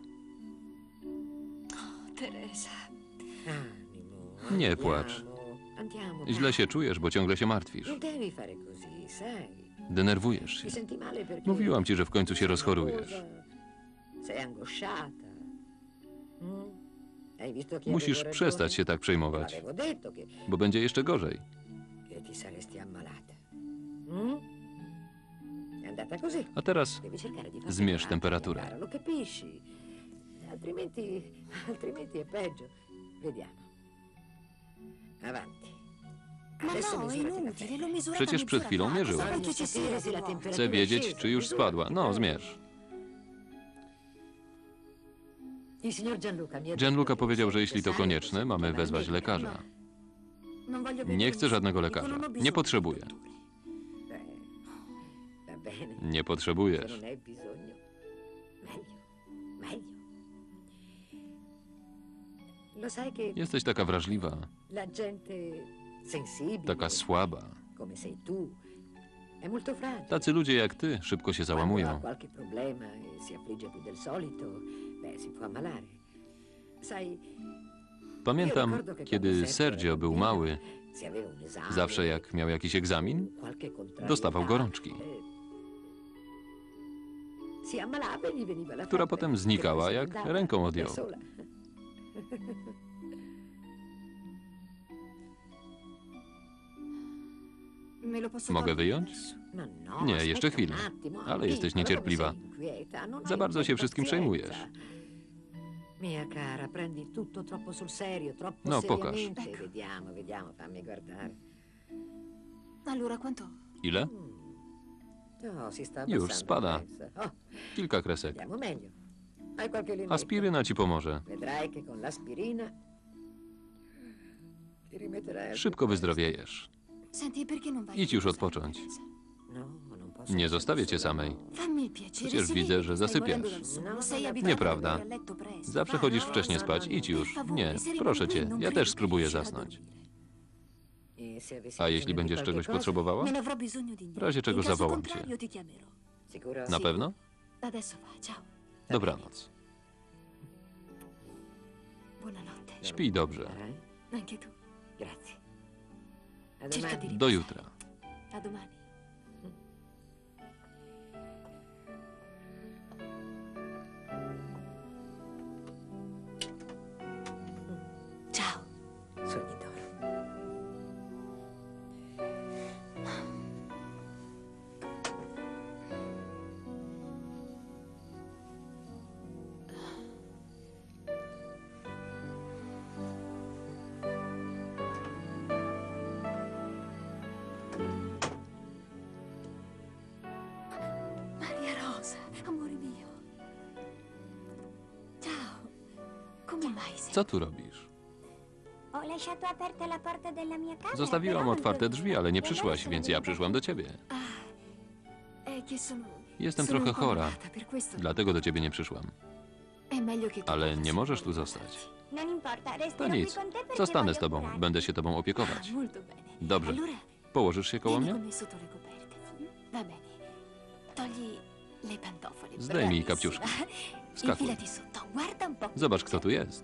Speaker 4: Teresa.
Speaker 5: Animo,
Speaker 2: Nie płacz.
Speaker 5: Andiamo.
Speaker 2: Źle
Speaker 5: dai.
Speaker 2: się czujesz, bo ciągle się martwisz.
Speaker 5: Non devi fare così, sai.
Speaker 2: Denerwujesz się.
Speaker 5: Ti senti male perché...
Speaker 2: Mówiłam ci, że w końcu się
Speaker 5: sei
Speaker 2: rozchorujesz.
Speaker 5: nervosa, sei angosciata. Mm? Hai visto che
Speaker 2: Musisz
Speaker 5: avevo
Speaker 2: przestać
Speaker 5: ragione?
Speaker 2: się tak
Speaker 5: Te
Speaker 2: przejmować,
Speaker 5: l'avevo detto che
Speaker 2: bo będzie jeszcze gorzej.
Speaker 5: ti saresti ammalata. Mm? È andata così.
Speaker 2: A teraz
Speaker 5: Devi cercare di farti
Speaker 2: zmierz
Speaker 5: avanti,
Speaker 2: temperaturę.
Speaker 5: cara, lo capisci? Altrimenti è peggio. Vediamo. Avanti.
Speaker 4: Ma
Speaker 5: Adesso
Speaker 4: no, è
Speaker 5: misurati la
Speaker 4: inutile,
Speaker 5: febbre.
Speaker 4: l'ho misurata
Speaker 2: Przecież przed chwilą
Speaker 4: mezz'ora fa.
Speaker 2: mierzyłem.
Speaker 4: Cosa vuoi che ci sia
Speaker 5: Sapere se
Speaker 4: di
Speaker 5: la
Speaker 4: nuovo?
Speaker 5: temperatura
Speaker 2: Chcę wiedzieć,
Speaker 5: scesa.
Speaker 2: czy już spadła. No, zmierz.
Speaker 5: Il signor Gianluca mi ha
Speaker 2: Gianluca
Speaker 5: detto
Speaker 2: powiedział,
Speaker 5: che
Speaker 2: że jeśli to
Speaker 5: sai,
Speaker 2: konieczne, mamy
Speaker 5: chiamare
Speaker 2: wezwać
Speaker 5: medico.
Speaker 2: lekarza.
Speaker 4: Non voglio
Speaker 2: Nie
Speaker 4: vedere
Speaker 2: chcę żadnego
Speaker 4: nessuno,
Speaker 2: lekarza.
Speaker 4: non ho
Speaker 2: Nie
Speaker 4: bisogno
Speaker 2: potrzebuję.
Speaker 4: di dottore.
Speaker 5: Va bene.
Speaker 2: Nie
Speaker 5: Se
Speaker 2: potrzebujesz.
Speaker 5: non hai bisogno, meglio, meglio. Lo sai che
Speaker 2: Jesteś taka wrażliwa,
Speaker 5: la gente sensibile,
Speaker 2: taka słaba.
Speaker 5: come sei tu, è molto fragile.
Speaker 2: Tacy ludzie jak ty szybko się
Speaker 5: Quando ha
Speaker 2: załamują.
Speaker 5: qualche problema e si affligge più del solito, beh, si può ammalare. Sai,
Speaker 2: Pamiętam,
Speaker 5: io ricordo che
Speaker 2: kiedy
Speaker 5: quando Sergio
Speaker 2: Sergio
Speaker 5: era
Speaker 2: był
Speaker 5: bambino,
Speaker 2: mały,
Speaker 5: se aveva un esame,
Speaker 2: zawsze jak miał jakiś egzamin,
Speaker 5: qualche contrarietà,
Speaker 2: dostawał gorączki. która potem znikała, jak ręką odjął. Mogę wyjąć? Nie, jeszcze chwilę. Ale jesteś niecierpliwa. Za bardzo się wszystkim przejmujesz.
Speaker 5: Mia cara, prendi tutto troppo sul serio, troppo
Speaker 2: No, pokaż.
Speaker 5: seriamente. Vediamo, vediamo, fammi guardare.
Speaker 4: Allora quanto?
Speaker 2: Ile?
Speaker 5: No, si sta
Speaker 2: Już
Speaker 5: abbassando
Speaker 2: spada.
Speaker 5: il prezzo. Oh,
Speaker 2: Kilka kresek.
Speaker 5: vediamo meglio. Hai qualche linetto?
Speaker 2: Aspiryna ci pomoże.
Speaker 5: Vedrai che con l'aspirina ti rimetterai al
Speaker 2: Szybko wyzdrowiejesz.
Speaker 4: Senti, perché non vai?
Speaker 2: Idź już odpocząć.
Speaker 5: No, non posso.
Speaker 2: Nie zostawię cię samej.
Speaker 4: Fammi il piacere.
Speaker 2: Przecież
Speaker 4: si
Speaker 2: widzę,
Speaker 4: vede
Speaker 2: że
Speaker 4: che stai
Speaker 2: zasypiasz.
Speaker 4: morendo dal sonno. Sei abituato
Speaker 2: Nieprawda.
Speaker 4: ad andare a letto presto.
Speaker 2: Zawsze
Speaker 4: Va,
Speaker 2: chodzisz
Speaker 4: no?
Speaker 2: wcześnie spać. Idź już. Nie, proszę cię. Ja też spróbuję zasnąć.
Speaker 5: E se avessi
Speaker 2: A
Speaker 5: bisogno
Speaker 2: jeśli
Speaker 5: di
Speaker 2: będziesz
Speaker 5: qualche
Speaker 2: czegoś
Speaker 5: cosa?
Speaker 2: potrzebowała?
Speaker 4: Non avrò bisogno di niente.
Speaker 2: W razie czego
Speaker 4: In caso
Speaker 2: zawołam cię.
Speaker 4: contrario ti chiamerò.
Speaker 5: Sicuro?
Speaker 2: Na pewno?
Speaker 4: Adesso va, ciao.
Speaker 2: Dobranoc.
Speaker 4: Buonanotte.
Speaker 2: Śpij dobrze.
Speaker 5: Farai?
Speaker 4: Anche tu.
Speaker 5: Grazie. A
Speaker 4: Cerca
Speaker 5: domani.
Speaker 4: di
Speaker 2: Do
Speaker 4: riposare.
Speaker 2: jutra.
Speaker 4: A domani. Ciao.
Speaker 5: Sognitore.
Speaker 4: Maria Rosa, amore mio. Ciao. Come mai sei?
Speaker 2: Co tu robisz?
Speaker 7: Ho lasciato aperta la porta della mia casa.
Speaker 2: Zostawiłam
Speaker 7: però non
Speaker 2: otwarte
Speaker 7: dormivo.
Speaker 2: drzwi, ale nie
Speaker 7: E
Speaker 2: przyszłaś,
Speaker 7: adesso
Speaker 2: więc
Speaker 7: devo
Speaker 2: ja przyszłam do ciebie.
Speaker 4: È che sono...
Speaker 2: Jestem
Speaker 4: sono
Speaker 2: trochę chora,
Speaker 4: incomodata, per questo
Speaker 2: dlatego do ciebie nie przyszłam.
Speaker 4: è meglio che tu
Speaker 2: Ale
Speaker 4: vada
Speaker 2: nie
Speaker 4: a
Speaker 2: możesz tu
Speaker 4: dormire.
Speaker 2: zostać.
Speaker 7: Non importa,
Speaker 2: To
Speaker 7: resterò
Speaker 2: nic.
Speaker 7: qui con te perché
Speaker 2: Zostanę z
Speaker 7: voglio
Speaker 2: tobą.
Speaker 7: curarti.
Speaker 2: Będę się tobą
Speaker 4: Ah,
Speaker 2: opiekować.
Speaker 4: molto bene.
Speaker 2: Dobrze.
Speaker 4: Allora,
Speaker 2: Położysz się koło
Speaker 4: vieni
Speaker 2: mnie?
Speaker 4: con me sotto le coperte. Va bene. Togli le pantofole.
Speaker 2: Zdejmij
Speaker 4: bravissima.
Speaker 2: kapciuszki. Wskakuj.
Speaker 4: Infilati sotto. Guarda un po'.
Speaker 2: Zobacz, kto tu jest.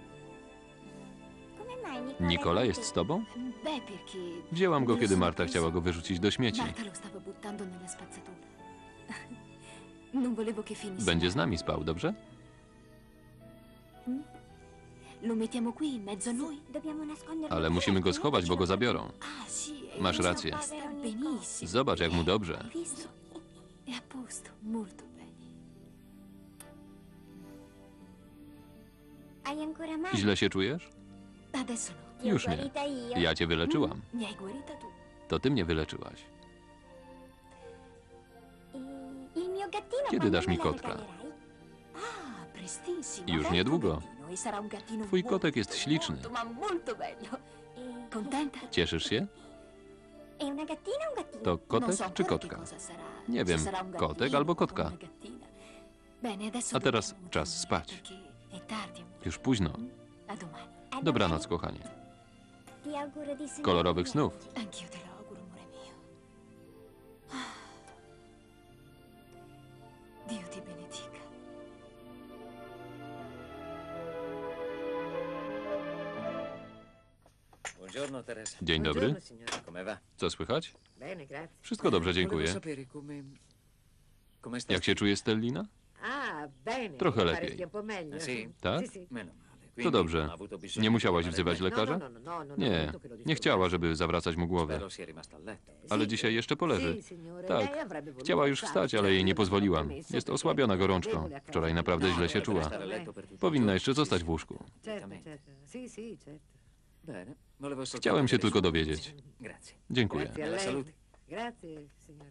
Speaker 7: Come mai Nicola?
Speaker 2: Nikola jest z tobą?
Speaker 4: Beh, perché...
Speaker 2: Wzięłam go,
Speaker 4: me lo
Speaker 2: kiedy
Speaker 4: sono
Speaker 2: Marta
Speaker 4: preso.
Speaker 2: chciała go wyrzucić do śmieci.
Speaker 4: Marta lo stava buttando nella spazzatura. Non volevo che finisse.
Speaker 2: Będzie z nami spał, dobrze?
Speaker 4: Lo mettiamo qui in mezzo a noi?
Speaker 7: Dobbiamo nasconderlo.
Speaker 2: Ale
Speaker 7: qui,
Speaker 2: musimy go
Speaker 7: altrimenti
Speaker 2: schować,
Speaker 7: ce
Speaker 2: bo
Speaker 7: lo
Speaker 2: go
Speaker 7: portano.
Speaker 2: zabiorą.
Speaker 4: Ah, sì.
Speaker 2: Masz
Speaker 4: lo so,
Speaker 2: rację.
Speaker 4: sta benissimo.
Speaker 2: Zobacz, jak mu dobrze.
Speaker 4: Visto? È a posto, molto bene.
Speaker 7: Hai ancora male?
Speaker 2: Źle się czujesz?
Speaker 4: Adesso no.
Speaker 7: Ti ho
Speaker 2: Już nie.
Speaker 7: guarita io.
Speaker 2: Ja cię wyleczyłam.
Speaker 4: Mi hai guarita tu.
Speaker 2: To ty mnie wyleczyłaś.
Speaker 7: Il mio gattino
Speaker 2: Kiedy
Speaker 7: quando
Speaker 2: dasz mi
Speaker 7: me lo
Speaker 2: kotka?
Speaker 7: regalerai?
Speaker 4: Ah, prestissimo.
Speaker 2: Już
Speaker 4: Bel
Speaker 2: niedługo.
Speaker 4: gattino, e sarà un gattino
Speaker 2: Twój
Speaker 4: molto,
Speaker 2: kotek jest śliczny.
Speaker 4: Molto, ma molto bello.
Speaker 7: E-
Speaker 4: Contenta?
Speaker 2: Cieszysz się?
Speaker 7: È una gattina o un gattino?
Speaker 2: To
Speaker 4: Non
Speaker 2: kotek
Speaker 4: so
Speaker 2: czy
Speaker 4: ancora che
Speaker 2: kotka?
Speaker 4: cosa sarà.
Speaker 2: Nie
Speaker 4: Se
Speaker 2: wiem,
Speaker 4: sarà un
Speaker 2: kotek
Speaker 4: gattino
Speaker 2: albo
Speaker 4: o
Speaker 2: kotka.
Speaker 4: una gattina. Bene, adesso
Speaker 2: A teraz
Speaker 4: dobbiamo
Speaker 2: czas
Speaker 4: dormire,
Speaker 2: spać.
Speaker 4: perché è tardi, amore.
Speaker 2: Już późno.
Speaker 4: A domani.
Speaker 7: A
Speaker 2: Dobranoc, kochanie.
Speaker 7: Ti auguro di sognare
Speaker 2: Kolorowych snów.
Speaker 4: Anch'io te lo auguro, amore mio. Ah. Dio ti benedica.
Speaker 3: Buongiorno Teresa.
Speaker 2: Dzień dobry.
Speaker 5: Buongiorno, signore.
Speaker 3: Come va?
Speaker 2: Co słychać?
Speaker 5: Bene, grazie.
Speaker 2: Wszystko dobrze,
Speaker 3: Volevo
Speaker 2: dziękuję.
Speaker 3: sapere come sta.
Speaker 2: Jak się czuje Stellina?
Speaker 5: Ah, bene.
Speaker 2: Trochę
Speaker 5: mi
Speaker 2: lepiej.
Speaker 5: faresti un po' meglio.
Speaker 3: Sì?
Speaker 2: Tak?
Speaker 5: Sì, sì.
Speaker 3: Meno male.
Speaker 2: To
Speaker 3: Quindi
Speaker 2: dobrze.
Speaker 3: non ha avuto bisogno
Speaker 2: Nie
Speaker 3: di
Speaker 2: musiałaś
Speaker 3: chiamare
Speaker 2: wzywać
Speaker 3: me.
Speaker 2: lekarza?
Speaker 5: No,
Speaker 2: Nie,
Speaker 5: detto che lo
Speaker 2: nie
Speaker 5: disturbassi.
Speaker 2: chciała, żeby zawracać mu głowę.
Speaker 3: Spero sia rimasta a letto.
Speaker 2: Ale dzisiaj jeszcze poleży.
Speaker 5: Sì, signore.
Speaker 2: Tak.
Speaker 5: Lei avrebbe voluto
Speaker 2: Chciała już
Speaker 5: stare,
Speaker 2: wstać, ale jej nie
Speaker 5: certo,
Speaker 2: pozwoliłam.
Speaker 5: permesso,
Speaker 2: Jest
Speaker 5: perché
Speaker 2: osłabiona
Speaker 5: era
Speaker 2: gorączką.
Speaker 5: debole a causa
Speaker 2: Wczoraj
Speaker 5: di-
Speaker 2: naprawdę
Speaker 5: No,
Speaker 2: źle się
Speaker 3: Dovrebbe
Speaker 2: czuła.
Speaker 3: restare a letto per tutto il
Speaker 2: Powinna
Speaker 3: giorno.
Speaker 2: jeszcze
Speaker 3: Sì,
Speaker 2: zostać
Speaker 3: sì.
Speaker 2: w łóżku.
Speaker 5: Certo,
Speaker 3: Certamente.
Speaker 5: certo. Sì, sì, certo.
Speaker 3: Bene. Volevo soltanto
Speaker 2: Chciałem się
Speaker 3: avere
Speaker 2: tylko
Speaker 3: sue
Speaker 2: dowiedzieć.
Speaker 3: notizie. Grazie.
Speaker 2: Dziękuję.
Speaker 5: Grazie a
Speaker 3: Alla
Speaker 5: lei.
Speaker 3: salute.
Speaker 5: Grazie, signore.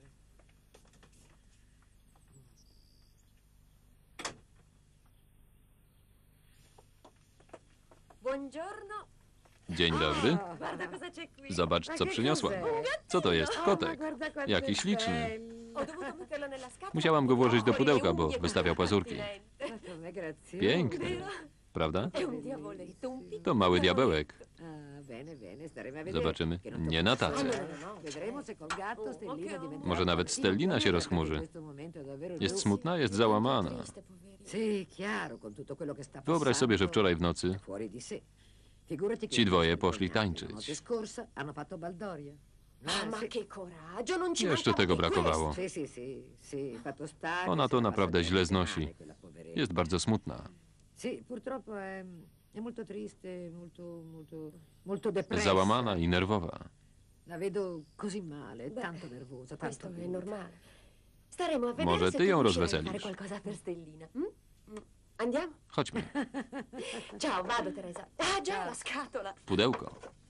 Speaker 4: Buongiorno.
Speaker 2: Dzień dobry.
Speaker 4: Guarda cosa c'è qui.
Speaker 2: Zobacz, co przyniosłam. Co to jest? Kotek. Jaki śliczny.
Speaker 4: Ho dovuto metterlo nella scatola.
Speaker 2: Musiałam go włożyć do
Speaker 4: Oh,
Speaker 2: pudełka,
Speaker 4: le
Speaker 2: bo
Speaker 4: unghie
Speaker 2: wystawiał pazurki.
Speaker 5: Come grazie.
Speaker 2: Piękny. Prawda?
Speaker 4: È un diavoletto, un piccolo
Speaker 2: To mały diabełek.
Speaker 5: Ah, bene, bene, staremo a vedere.
Speaker 2: Zobaczymy.
Speaker 5: Che non
Speaker 2: Nie
Speaker 5: tocca
Speaker 2: na
Speaker 5: solo.
Speaker 2: tacy.
Speaker 5: No, no, vedremo se col gatto Stellina diventerà
Speaker 2: Może nawet
Speaker 5: cattiva.
Speaker 2: Stellina się
Speaker 5: In
Speaker 2: rozchmurzy.
Speaker 5: questo momento è davvero
Speaker 2: Jest
Speaker 5: giusto.
Speaker 2: smutna, jest załamana.
Speaker 5: Sì, chiaro, con tutto quello che sta
Speaker 2: Wyobraź sobie, że
Speaker 5: passando,
Speaker 2: wczoraj w nocy
Speaker 5: è fuori di sé. Figurati che
Speaker 2: ci dwoje
Speaker 5: questi
Speaker 2: poszli
Speaker 5: giorni,
Speaker 2: tańczyć.
Speaker 5: la notte scorsa hanno fatto baldoria.
Speaker 6: Ma che coraggio, non ci
Speaker 2: Jeszcze
Speaker 6: mancava
Speaker 2: tego
Speaker 6: che
Speaker 2: brakowało.
Speaker 5: Sì, fatto sta che
Speaker 2: Ona
Speaker 5: si
Speaker 2: to
Speaker 5: è
Speaker 2: naprawdę
Speaker 5: fatta
Speaker 2: źle znosi.
Speaker 5: male, quella poveretta.
Speaker 2: Jest bardzo smutna.
Speaker 5: Sì, purtroppo è molto triste, molto depressa.
Speaker 2: Załamana i nerwowa.
Speaker 5: La vedo così male, tanto nervosa,
Speaker 6: Questo
Speaker 5: tanto
Speaker 6: è
Speaker 5: dura.
Speaker 6: normale. Staremo a vedere
Speaker 2: Może
Speaker 6: se
Speaker 2: ty
Speaker 6: tu
Speaker 2: ją
Speaker 6: riuscirai a
Speaker 2: rozweselisz.
Speaker 6: fare qualcosa per Stellina. Andiamo?
Speaker 2: Chodźmy.
Speaker 6: Ciao, vado Teresa. Ah, già, la scatola.
Speaker 2: Pudełko.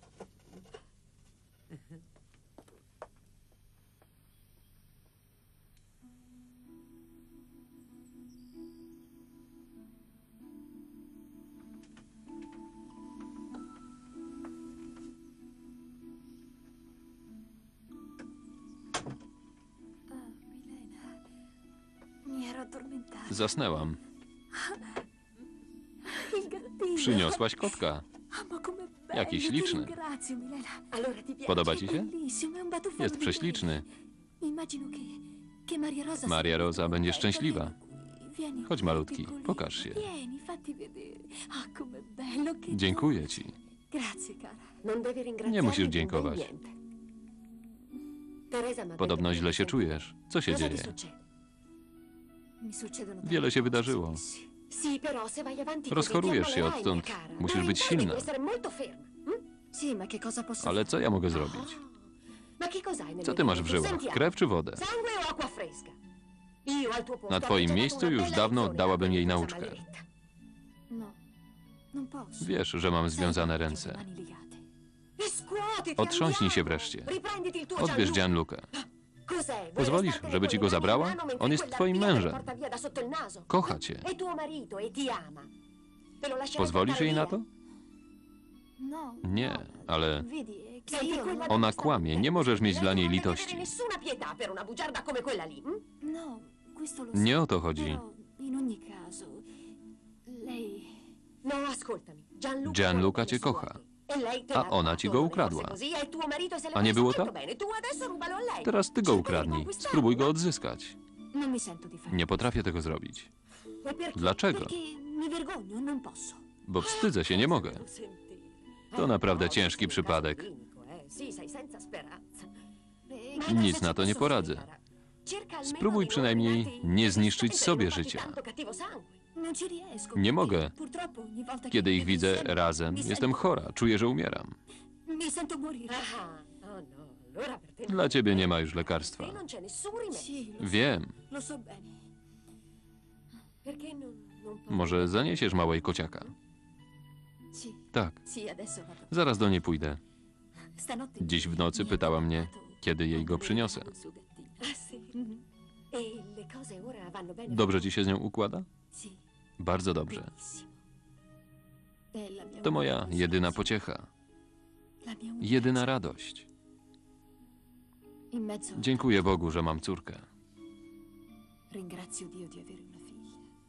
Speaker 4: Mi ero addormentata.
Speaker 2: Zasnęłam.
Speaker 4: Il gattino.
Speaker 2: Przyniosłaś kotka.
Speaker 4: Ma come bello.
Speaker 2: Jaki
Speaker 4: Ti
Speaker 2: śliczny.
Speaker 4: ringrazio, Milena.
Speaker 6: Allora ti piace?
Speaker 2: Podoba ci się?
Speaker 4: Bellissimo, è un batuffolo
Speaker 2: Jest
Speaker 4: di
Speaker 2: prześliczny.
Speaker 4: lei. Immagino che Maria Rosa
Speaker 2: Maria
Speaker 4: sia
Speaker 2: Rosa
Speaker 4: molto
Speaker 2: będzie
Speaker 4: contenta.
Speaker 2: szczęśliwa.
Speaker 4: Vieni qui, vieni
Speaker 2: Chodź,
Speaker 4: qui,
Speaker 2: malutki,
Speaker 4: piccolino.
Speaker 2: pokaż się.
Speaker 4: Vieni, fatti vedere. Ah, come bello, che
Speaker 2: Dziękuję ci.
Speaker 4: Grazie, cara.
Speaker 6: Non devi ringraziarmi
Speaker 2: Nie musisz
Speaker 6: di un bel
Speaker 2: dziękować.
Speaker 6: niente. Teresa m'ha
Speaker 2: Podobno
Speaker 6: detto
Speaker 2: źle
Speaker 6: che
Speaker 2: się
Speaker 6: mi
Speaker 2: czujesz. Co się
Speaker 6: Cosa ti
Speaker 2: dzieje?
Speaker 6: succede?
Speaker 4: Mi succedono
Speaker 2: Wiele się
Speaker 4: tante cose,
Speaker 2: wydarzyło.
Speaker 4: sì.
Speaker 6: Sì, però se vai avanti così
Speaker 2: Rozchorujesz
Speaker 6: ti
Speaker 2: się
Speaker 6: ammalerai,
Speaker 2: odtąd.
Speaker 6: mia cara.
Speaker 2: Musisz być
Speaker 6: Impari,
Speaker 2: silna.
Speaker 6: devi essere molto ferma.
Speaker 4: Sì, ma che cosa posso
Speaker 2: Ale co ja mogę zrobić?
Speaker 6: Ma che cos'hai nelle
Speaker 2: Co ty masz w
Speaker 6: vene?
Speaker 2: żyłach?
Speaker 6: Sentiamo.
Speaker 2: Krew czy wodę?
Speaker 6: Sangue o acqua fresca? Io al tuo posto
Speaker 2: Na twoim
Speaker 6: avrei già
Speaker 2: miejscu
Speaker 6: dato una
Speaker 2: już
Speaker 6: bella
Speaker 2: dawno
Speaker 6: lezione
Speaker 2: dałabym jej
Speaker 6: quella
Speaker 2: nauczkę.
Speaker 6: maledetta.
Speaker 4: No, non posso.
Speaker 2: Wiesz, że mam związane
Speaker 4: Sai,
Speaker 2: ręce.
Speaker 4: ho le mani legate.
Speaker 6: E scuotiti,
Speaker 2: Otrząśnij się
Speaker 6: andiamo.
Speaker 2: wreszcie.
Speaker 6: Riprenditi il tuo
Speaker 2: Odbierz
Speaker 6: Gianluca.
Speaker 2: Gianlukę.
Speaker 6: Cos'è? Vuoi
Speaker 2: Pozwolisz,
Speaker 6: restartene
Speaker 2: żeby ci
Speaker 6: con
Speaker 2: go
Speaker 6: le mani in
Speaker 2: zabrała?
Speaker 6: mano mentre
Speaker 2: On jest
Speaker 6: quella
Speaker 2: twoim
Speaker 6: via te
Speaker 2: mężem.
Speaker 6: porta via da sotto il naso?
Speaker 2: Kocha cię.
Speaker 6: È tuo marito e ti ama. Te lo lascerai
Speaker 2: Pozwolisz
Speaker 6: portare
Speaker 2: jej na
Speaker 6: via?
Speaker 2: to?
Speaker 4: No,
Speaker 2: Nie,
Speaker 4: no,
Speaker 2: ale
Speaker 4: vedi, è che
Speaker 6: Senti,
Speaker 4: io...
Speaker 6: quella
Speaker 2: ona
Speaker 6: donna sta
Speaker 2: kłamie. Nie
Speaker 6: mettendo
Speaker 2: możesz mieć
Speaker 6: lei
Speaker 2: dla niej
Speaker 6: non deve
Speaker 2: litości.
Speaker 6: avere nessuna pietà per una bugiarda come quella lì.
Speaker 4: No, questo lo
Speaker 2: Nie
Speaker 4: so,
Speaker 2: o to chodzi.
Speaker 4: però in ogni caso, lei...
Speaker 6: No, ascoltami.
Speaker 2: Gianluca
Speaker 6: vuole
Speaker 2: cię
Speaker 6: bene suo
Speaker 2: kocha.
Speaker 6: marito. E lei te
Speaker 2: A
Speaker 6: l'ha
Speaker 2: ona ci
Speaker 6: rubato,
Speaker 2: go
Speaker 6: non è
Speaker 2: ukradła.
Speaker 6: forse così? È tuo marito e se l'è
Speaker 2: A nie
Speaker 6: preso
Speaker 2: było
Speaker 6: molto
Speaker 2: tak?
Speaker 6: bene. Tu adesso rubalo a lei.
Speaker 2: Teraz ty go
Speaker 6: Cerca di
Speaker 2: ukradnij.
Speaker 6: conquistarla.
Speaker 2: Spróbuj go odzyskać.
Speaker 4: Non mi sento di farlo.
Speaker 2: Nie potrafię tego zrobić.
Speaker 6: E perché?
Speaker 2: Dlaczego?
Speaker 4: Perché mi vergogno, non posso.
Speaker 2: Bo wstydzę się, nie mogę. To naprawdę ciężki przypadek.
Speaker 6: Sì, sei senza speranza.
Speaker 4: E
Speaker 2: Nic na to nie poradzę. Spróbuj przynajmniej nie zniszczyć sobie życia.
Speaker 4: non ci riesco.
Speaker 2: Nie
Speaker 4: perché
Speaker 2: mogę.
Speaker 4: Purtroppo ogni volta che
Speaker 2: Kiedy
Speaker 4: li
Speaker 2: ich
Speaker 4: vedo
Speaker 2: widzę
Speaker 4: insieme,
Speaker 2: razem,
Speaker 4: mi
Speaker 2: jestem
Speaker 4: sento-
Speaker 2: chora. Czuję, że umieram.
Speaker 4: Mi sento morire.
Speaker 2: Dla ciebie nie ma już lekarstwa.
Speaker 6: Non c'è nessun rimedio.
Speaker 4: Sì,
Speaker 2: Wiem.
Speaker 4: lo so bene.
Speaker 6: Perché non
Speaker 2: Może zaniesiesz małej kociaka?
Speaker 4: Sì,
Speaker 2: Tak.
Speaker 4: sì, adesso vado.
Speaker 2: Zaraz do niej pójdę.
Speaker 4: Stanotte
Speaker 2: Dziś w nocy
Speaker 4: mi ha
Speaker 2: pytała mnie,
Speaker 4: domandato
Speaker 2: kiedy jej go
Speaker 4: come
Speaker 2: przyniosę.
Speaker 4: il suo gattino.
Speaker 6: Ah, sì. E le cose ora vanno bene?
Speaker 2: Dobrze ci się z nią układa?
Speaker 4: Sì,
Speaker 2: Bardzo dobrze.
Speaker 4: benissimo. È la mia
Speaker 2: To moja
Speaker 4: unica
Speaker 2: jedyna
Speaker 4: consolation.
Speaker 2: pociecha.
Speaker 4: La mia unica
Speaker 2: Jedyna radość.
Speaker 4: In mezzo a
Speaker 2: Dziękuję Bogu, że mam córkę.
Speaker 4: ringrazio Dio di avere una figlia.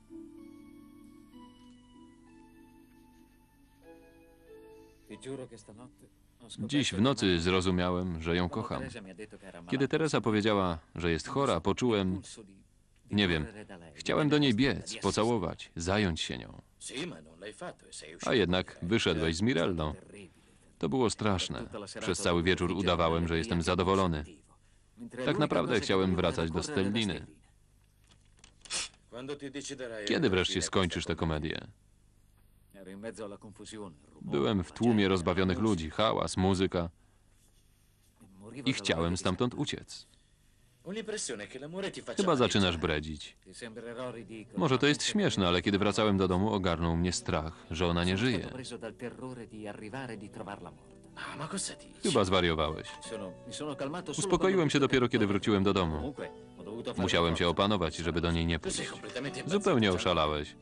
Speaker 3: Ti giuro che stanotte ho scoperto
Speaker 2: Dziś w
Speaker 3: che
Speaker 2: nocy
Speaker 3: Maria-
Speaker 2: zrozumiałem, że ją
Speaker 3: quando
Speaker 2: kocham.
Speaker 3: Teresa mi ha detto che era malata,
Speaker 2: Kiedy Teresa powiedziała, że jest chora, poczułem,
Speaker 3: impulso di
Speaker 2: nie wiem,
Speaker 3: correre da lei, di
Speaker 2: chciałem do niej
Speaker 3: prendere
Speaker 2: biec,
Speaker 3: strada, di
Speaker 2: pocałować, zająć się nią.
Speaker 8: Sì, ma non l'hai fatto e sei uscito.
Speaker 2: A jednak wyszedłeś z Mirellą.
Speaker 3: terribile.
Speaker 2: To było straszne.
Speaker 3: Tutta la serata
Speaker 2: Przez cały wieczór
Speaker 3: dovevo
Speaker 2: udawałem,
Speaker 3: fingere
Speaker 2: że jestem
Speaker 3: di
Speaker 2: zadowolony.
Speaker 3: mentre
Speaker 2: Tak
Speaker 3: l'unica
Speaker 2: naprawdę
Speaker 3: cosa che
Speaker 2: chciałem
Speaker 3: volevo
Speaker 2: wracać
Speaker 3: era
Speaker 2: do
Speaker 3: correre da
Speaker 2: Stelliny.
Speaker 3: Stellina.
Speaker 8: Quando ti deciderai a
Speaker 2: Kiedy
Speaker 8: fine
Speaker 2: wreszcie
Speaker 8: questa
Speaker 2: skończysz tę
Speaker 8: commedia?
Speaker 2: komedię?
Speaker 3: Ero in mezzo alla confusione, il rumore,
Speaker 2: Byłem w
Speaker 3: la
Speaker 2: tłumie
Speaker 3: gente,
Speaker 2: rozbawionych
Speaker 3: la
Speaker 2: ludzi, hałas, muzyka
Speaker 3: musica. Morivo
Speaker 2: i
Speaker 3: dalla
Speaker 2: chciałem
Speaker 3: voglia di
Speaker 2: stamtąd uciec.
Speaker 8: Ho l'impressione che l'amore ti faccia
Speaker 2: Chyba zaczynasz
Speaker 8: amareggiare.
Speaker 2: bredzić.
Speaker 3: Ti sembrerò ridicolo.
Speaker 2: Może to
Speaker 3: ma
Speaker 2: jest
Speaker 3: penso
Speaker 2: śmieszne,
Speaker 3: che
Speaker 2: ale kiedy wracałem do domu, ogarnął mnie strach, że ona nie
Speaker 3: sono
Speaker 2: żyje.
Speaker 3: stato preso dal terrore di arrivare e di trovarla morta.
Speaker 8: Ah, ma cosa dici?
Speaker 2: Chyba zwariowałeś.
Speaker 3: Mi sono calmato solo
Speaker 2: Uspokoiłem
Speaker 3: quando
Speaker 2: się
Speaker 3: mi
Speaker 2: dopiero, kiedy
Speaker 3: detto,
Speaker 2: wróciłem do domu.
Speaker 3: Comunque, ho dovuto fare
Speaker 2: Musiałem się
Speaker 3: qualcosa.
Speaker 2: opanować, żeby do niej nie
Speaker 8: Tu sei
Speaker 2: pójść.
Speaker 8: completamente impazzito,
Speaker 2: Zupełnie
Speaker 8: Gianluca.
Speaker 2: oszalałeś.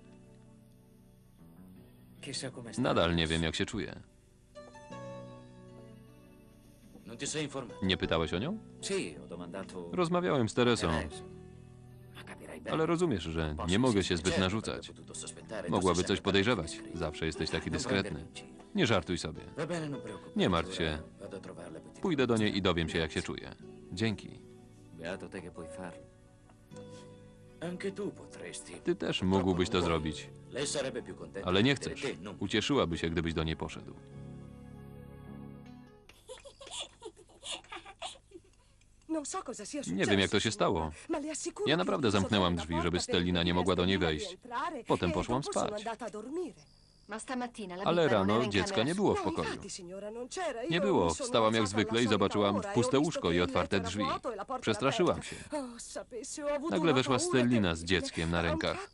Speaker 3: Chissà come sta
Speaker 2: Nadal nie
Speaker 3: adesso.
Speaker 2: wiem, jak się czuję.
Speaker 8: Non ti sei informato?
Speaker 2: Nie pytałeś o nią?
Speaker 3: Sì, ho domandato.
Speaker 2: Rozmawiałem z Teresą,
Speaker 3: Teresa. Ma capirai bene.
Speaker 2: ale rozumiesz, że nie mogę się zbyt narzucać.
Speaker 8: Certo, avrebbe potuto sospettare, tu
Speaker 2: Mogłaby
Speaker 8: sei
Speaker 2: coś
Speaker 8: sempre
Speaker 2: podejrzewać.
Speaker 8: discreto.
Speaker 2: Zawsze jesteś taki
Speaker 3: Non
Speaker 2: dyskretny.
Speaker 3: prendermi in giro.
Speaker 2: Nie żartuj sobie.
Speaker 8: Va bene, non preoccuparti.
Speaker 2: Nie martw się.
Speaker 8: Ora vado a trovarla per ti
Speaker 2: Pójdę do niej i dowiem się, jak się czuje. Dzięki.
Speaker 3: Beato te che puoi farlo.
Speaker 8: Anche tu potresti.
Speaker 2: Ty też mógłbyś to zrobić,
Speaker 8: Lei sarebbe più contenta
Speaker 2: ale
Speaker 8: di
Speaker 2: nie
Speaker 8: vedere
Speaker 2: chcesz.
Speaker 8: te, non
Speaker 2: Ucieszyłaby się, gdybyś do niej poszedł. Nie wiem, jak to się stało. Ja naprawdę zamknęłam drzwi, żeby Stellina nie mogła do niej wejść. Potem poszłam spać. Ale rano dziecka nie było w pokoju. Nie było. Wstałam jak zwykle i zobaczyłam puste łóżko i otwarte drzwi. Przestraszyłam się. Nagle weszła Stellina z dzieckiem na rękach.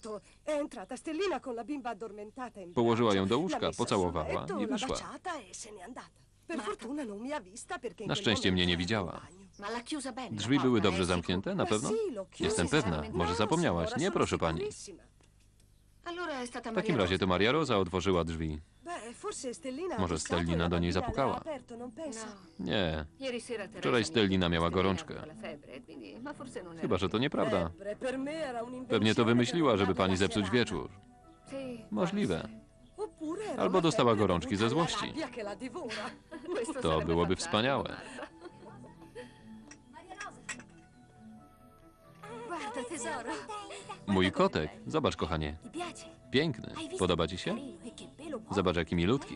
Speaker 2: Położyła ją do łóżka, pocałowała i wyszła. Na szczęście mnie nie widziała. Drzwi były dobrze zamknięte, na pewno? Jestem pewna. Może zapomniałaś? Nie, proszę pani. W takim razie to Maria Rosa otworzyła drzwi. Może Stellina do niej zapukała? Nie. Wczoraj Stellina miała gorączkę. Chyba że to nieprawda. Pewnie to wymyśliła, żeby pani zepsuć wieczór. Możliwe. Albo dostała gorączki ze złości. To byłoby wspaniałe. Mój kotek. Zobacz, kochanie. Piękny. Podoba ci się? Zobacz, jaki milutki.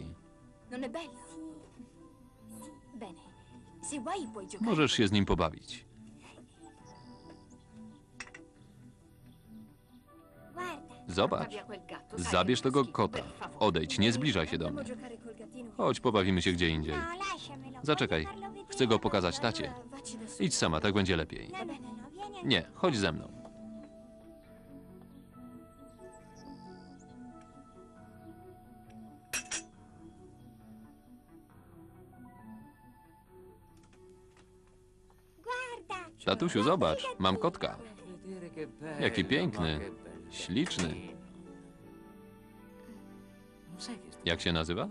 Speaker 2: Możesz się z nim pobawić. Zobacz. Zabierz tego kota. Odejdź, nie zbliżaj się do mnie. Chodź, pobawimy się gdzie indziej. Zaczekaj. Chcę go pokazać tacie. Idź sama, tak będzie lepiej. Nie, chodź ze mną. Tatusiu, zobacz, mam kotka. Jaki piękny, śliczny. Jak się nazywa?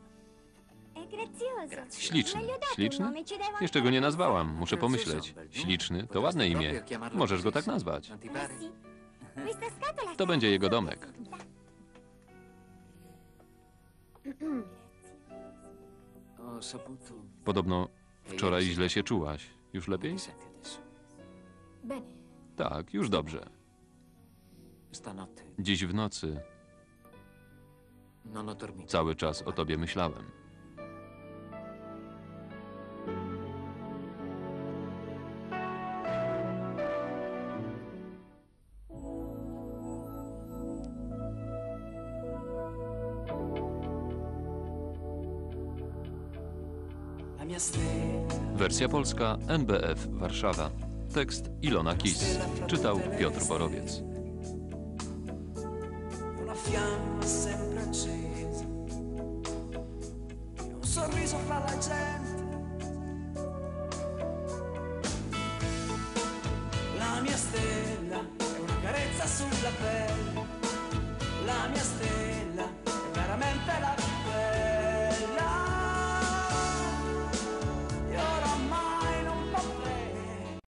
Speaker 2: Śliczny. Śliczny? Jeszcze go nie nazwałam, muszę pomyśleć. Śliczny to ładne imię. Możesz go tak nazwać. To będzie jego domek. Podobno wczoraj źle się czułaś. Już lepiej? Tak, już dobrze. Dziś w nocy cały czas o tobie myślałem. Wersja polska NBF Warszawa. Tekst Ilona Kis. Czytał Piotr Borowiec.
Speaker 1: Una fiamma sempre accesa, un sorriso fra la gente. La mia stella è una carezza sulla pelle, la mia stella è veramente la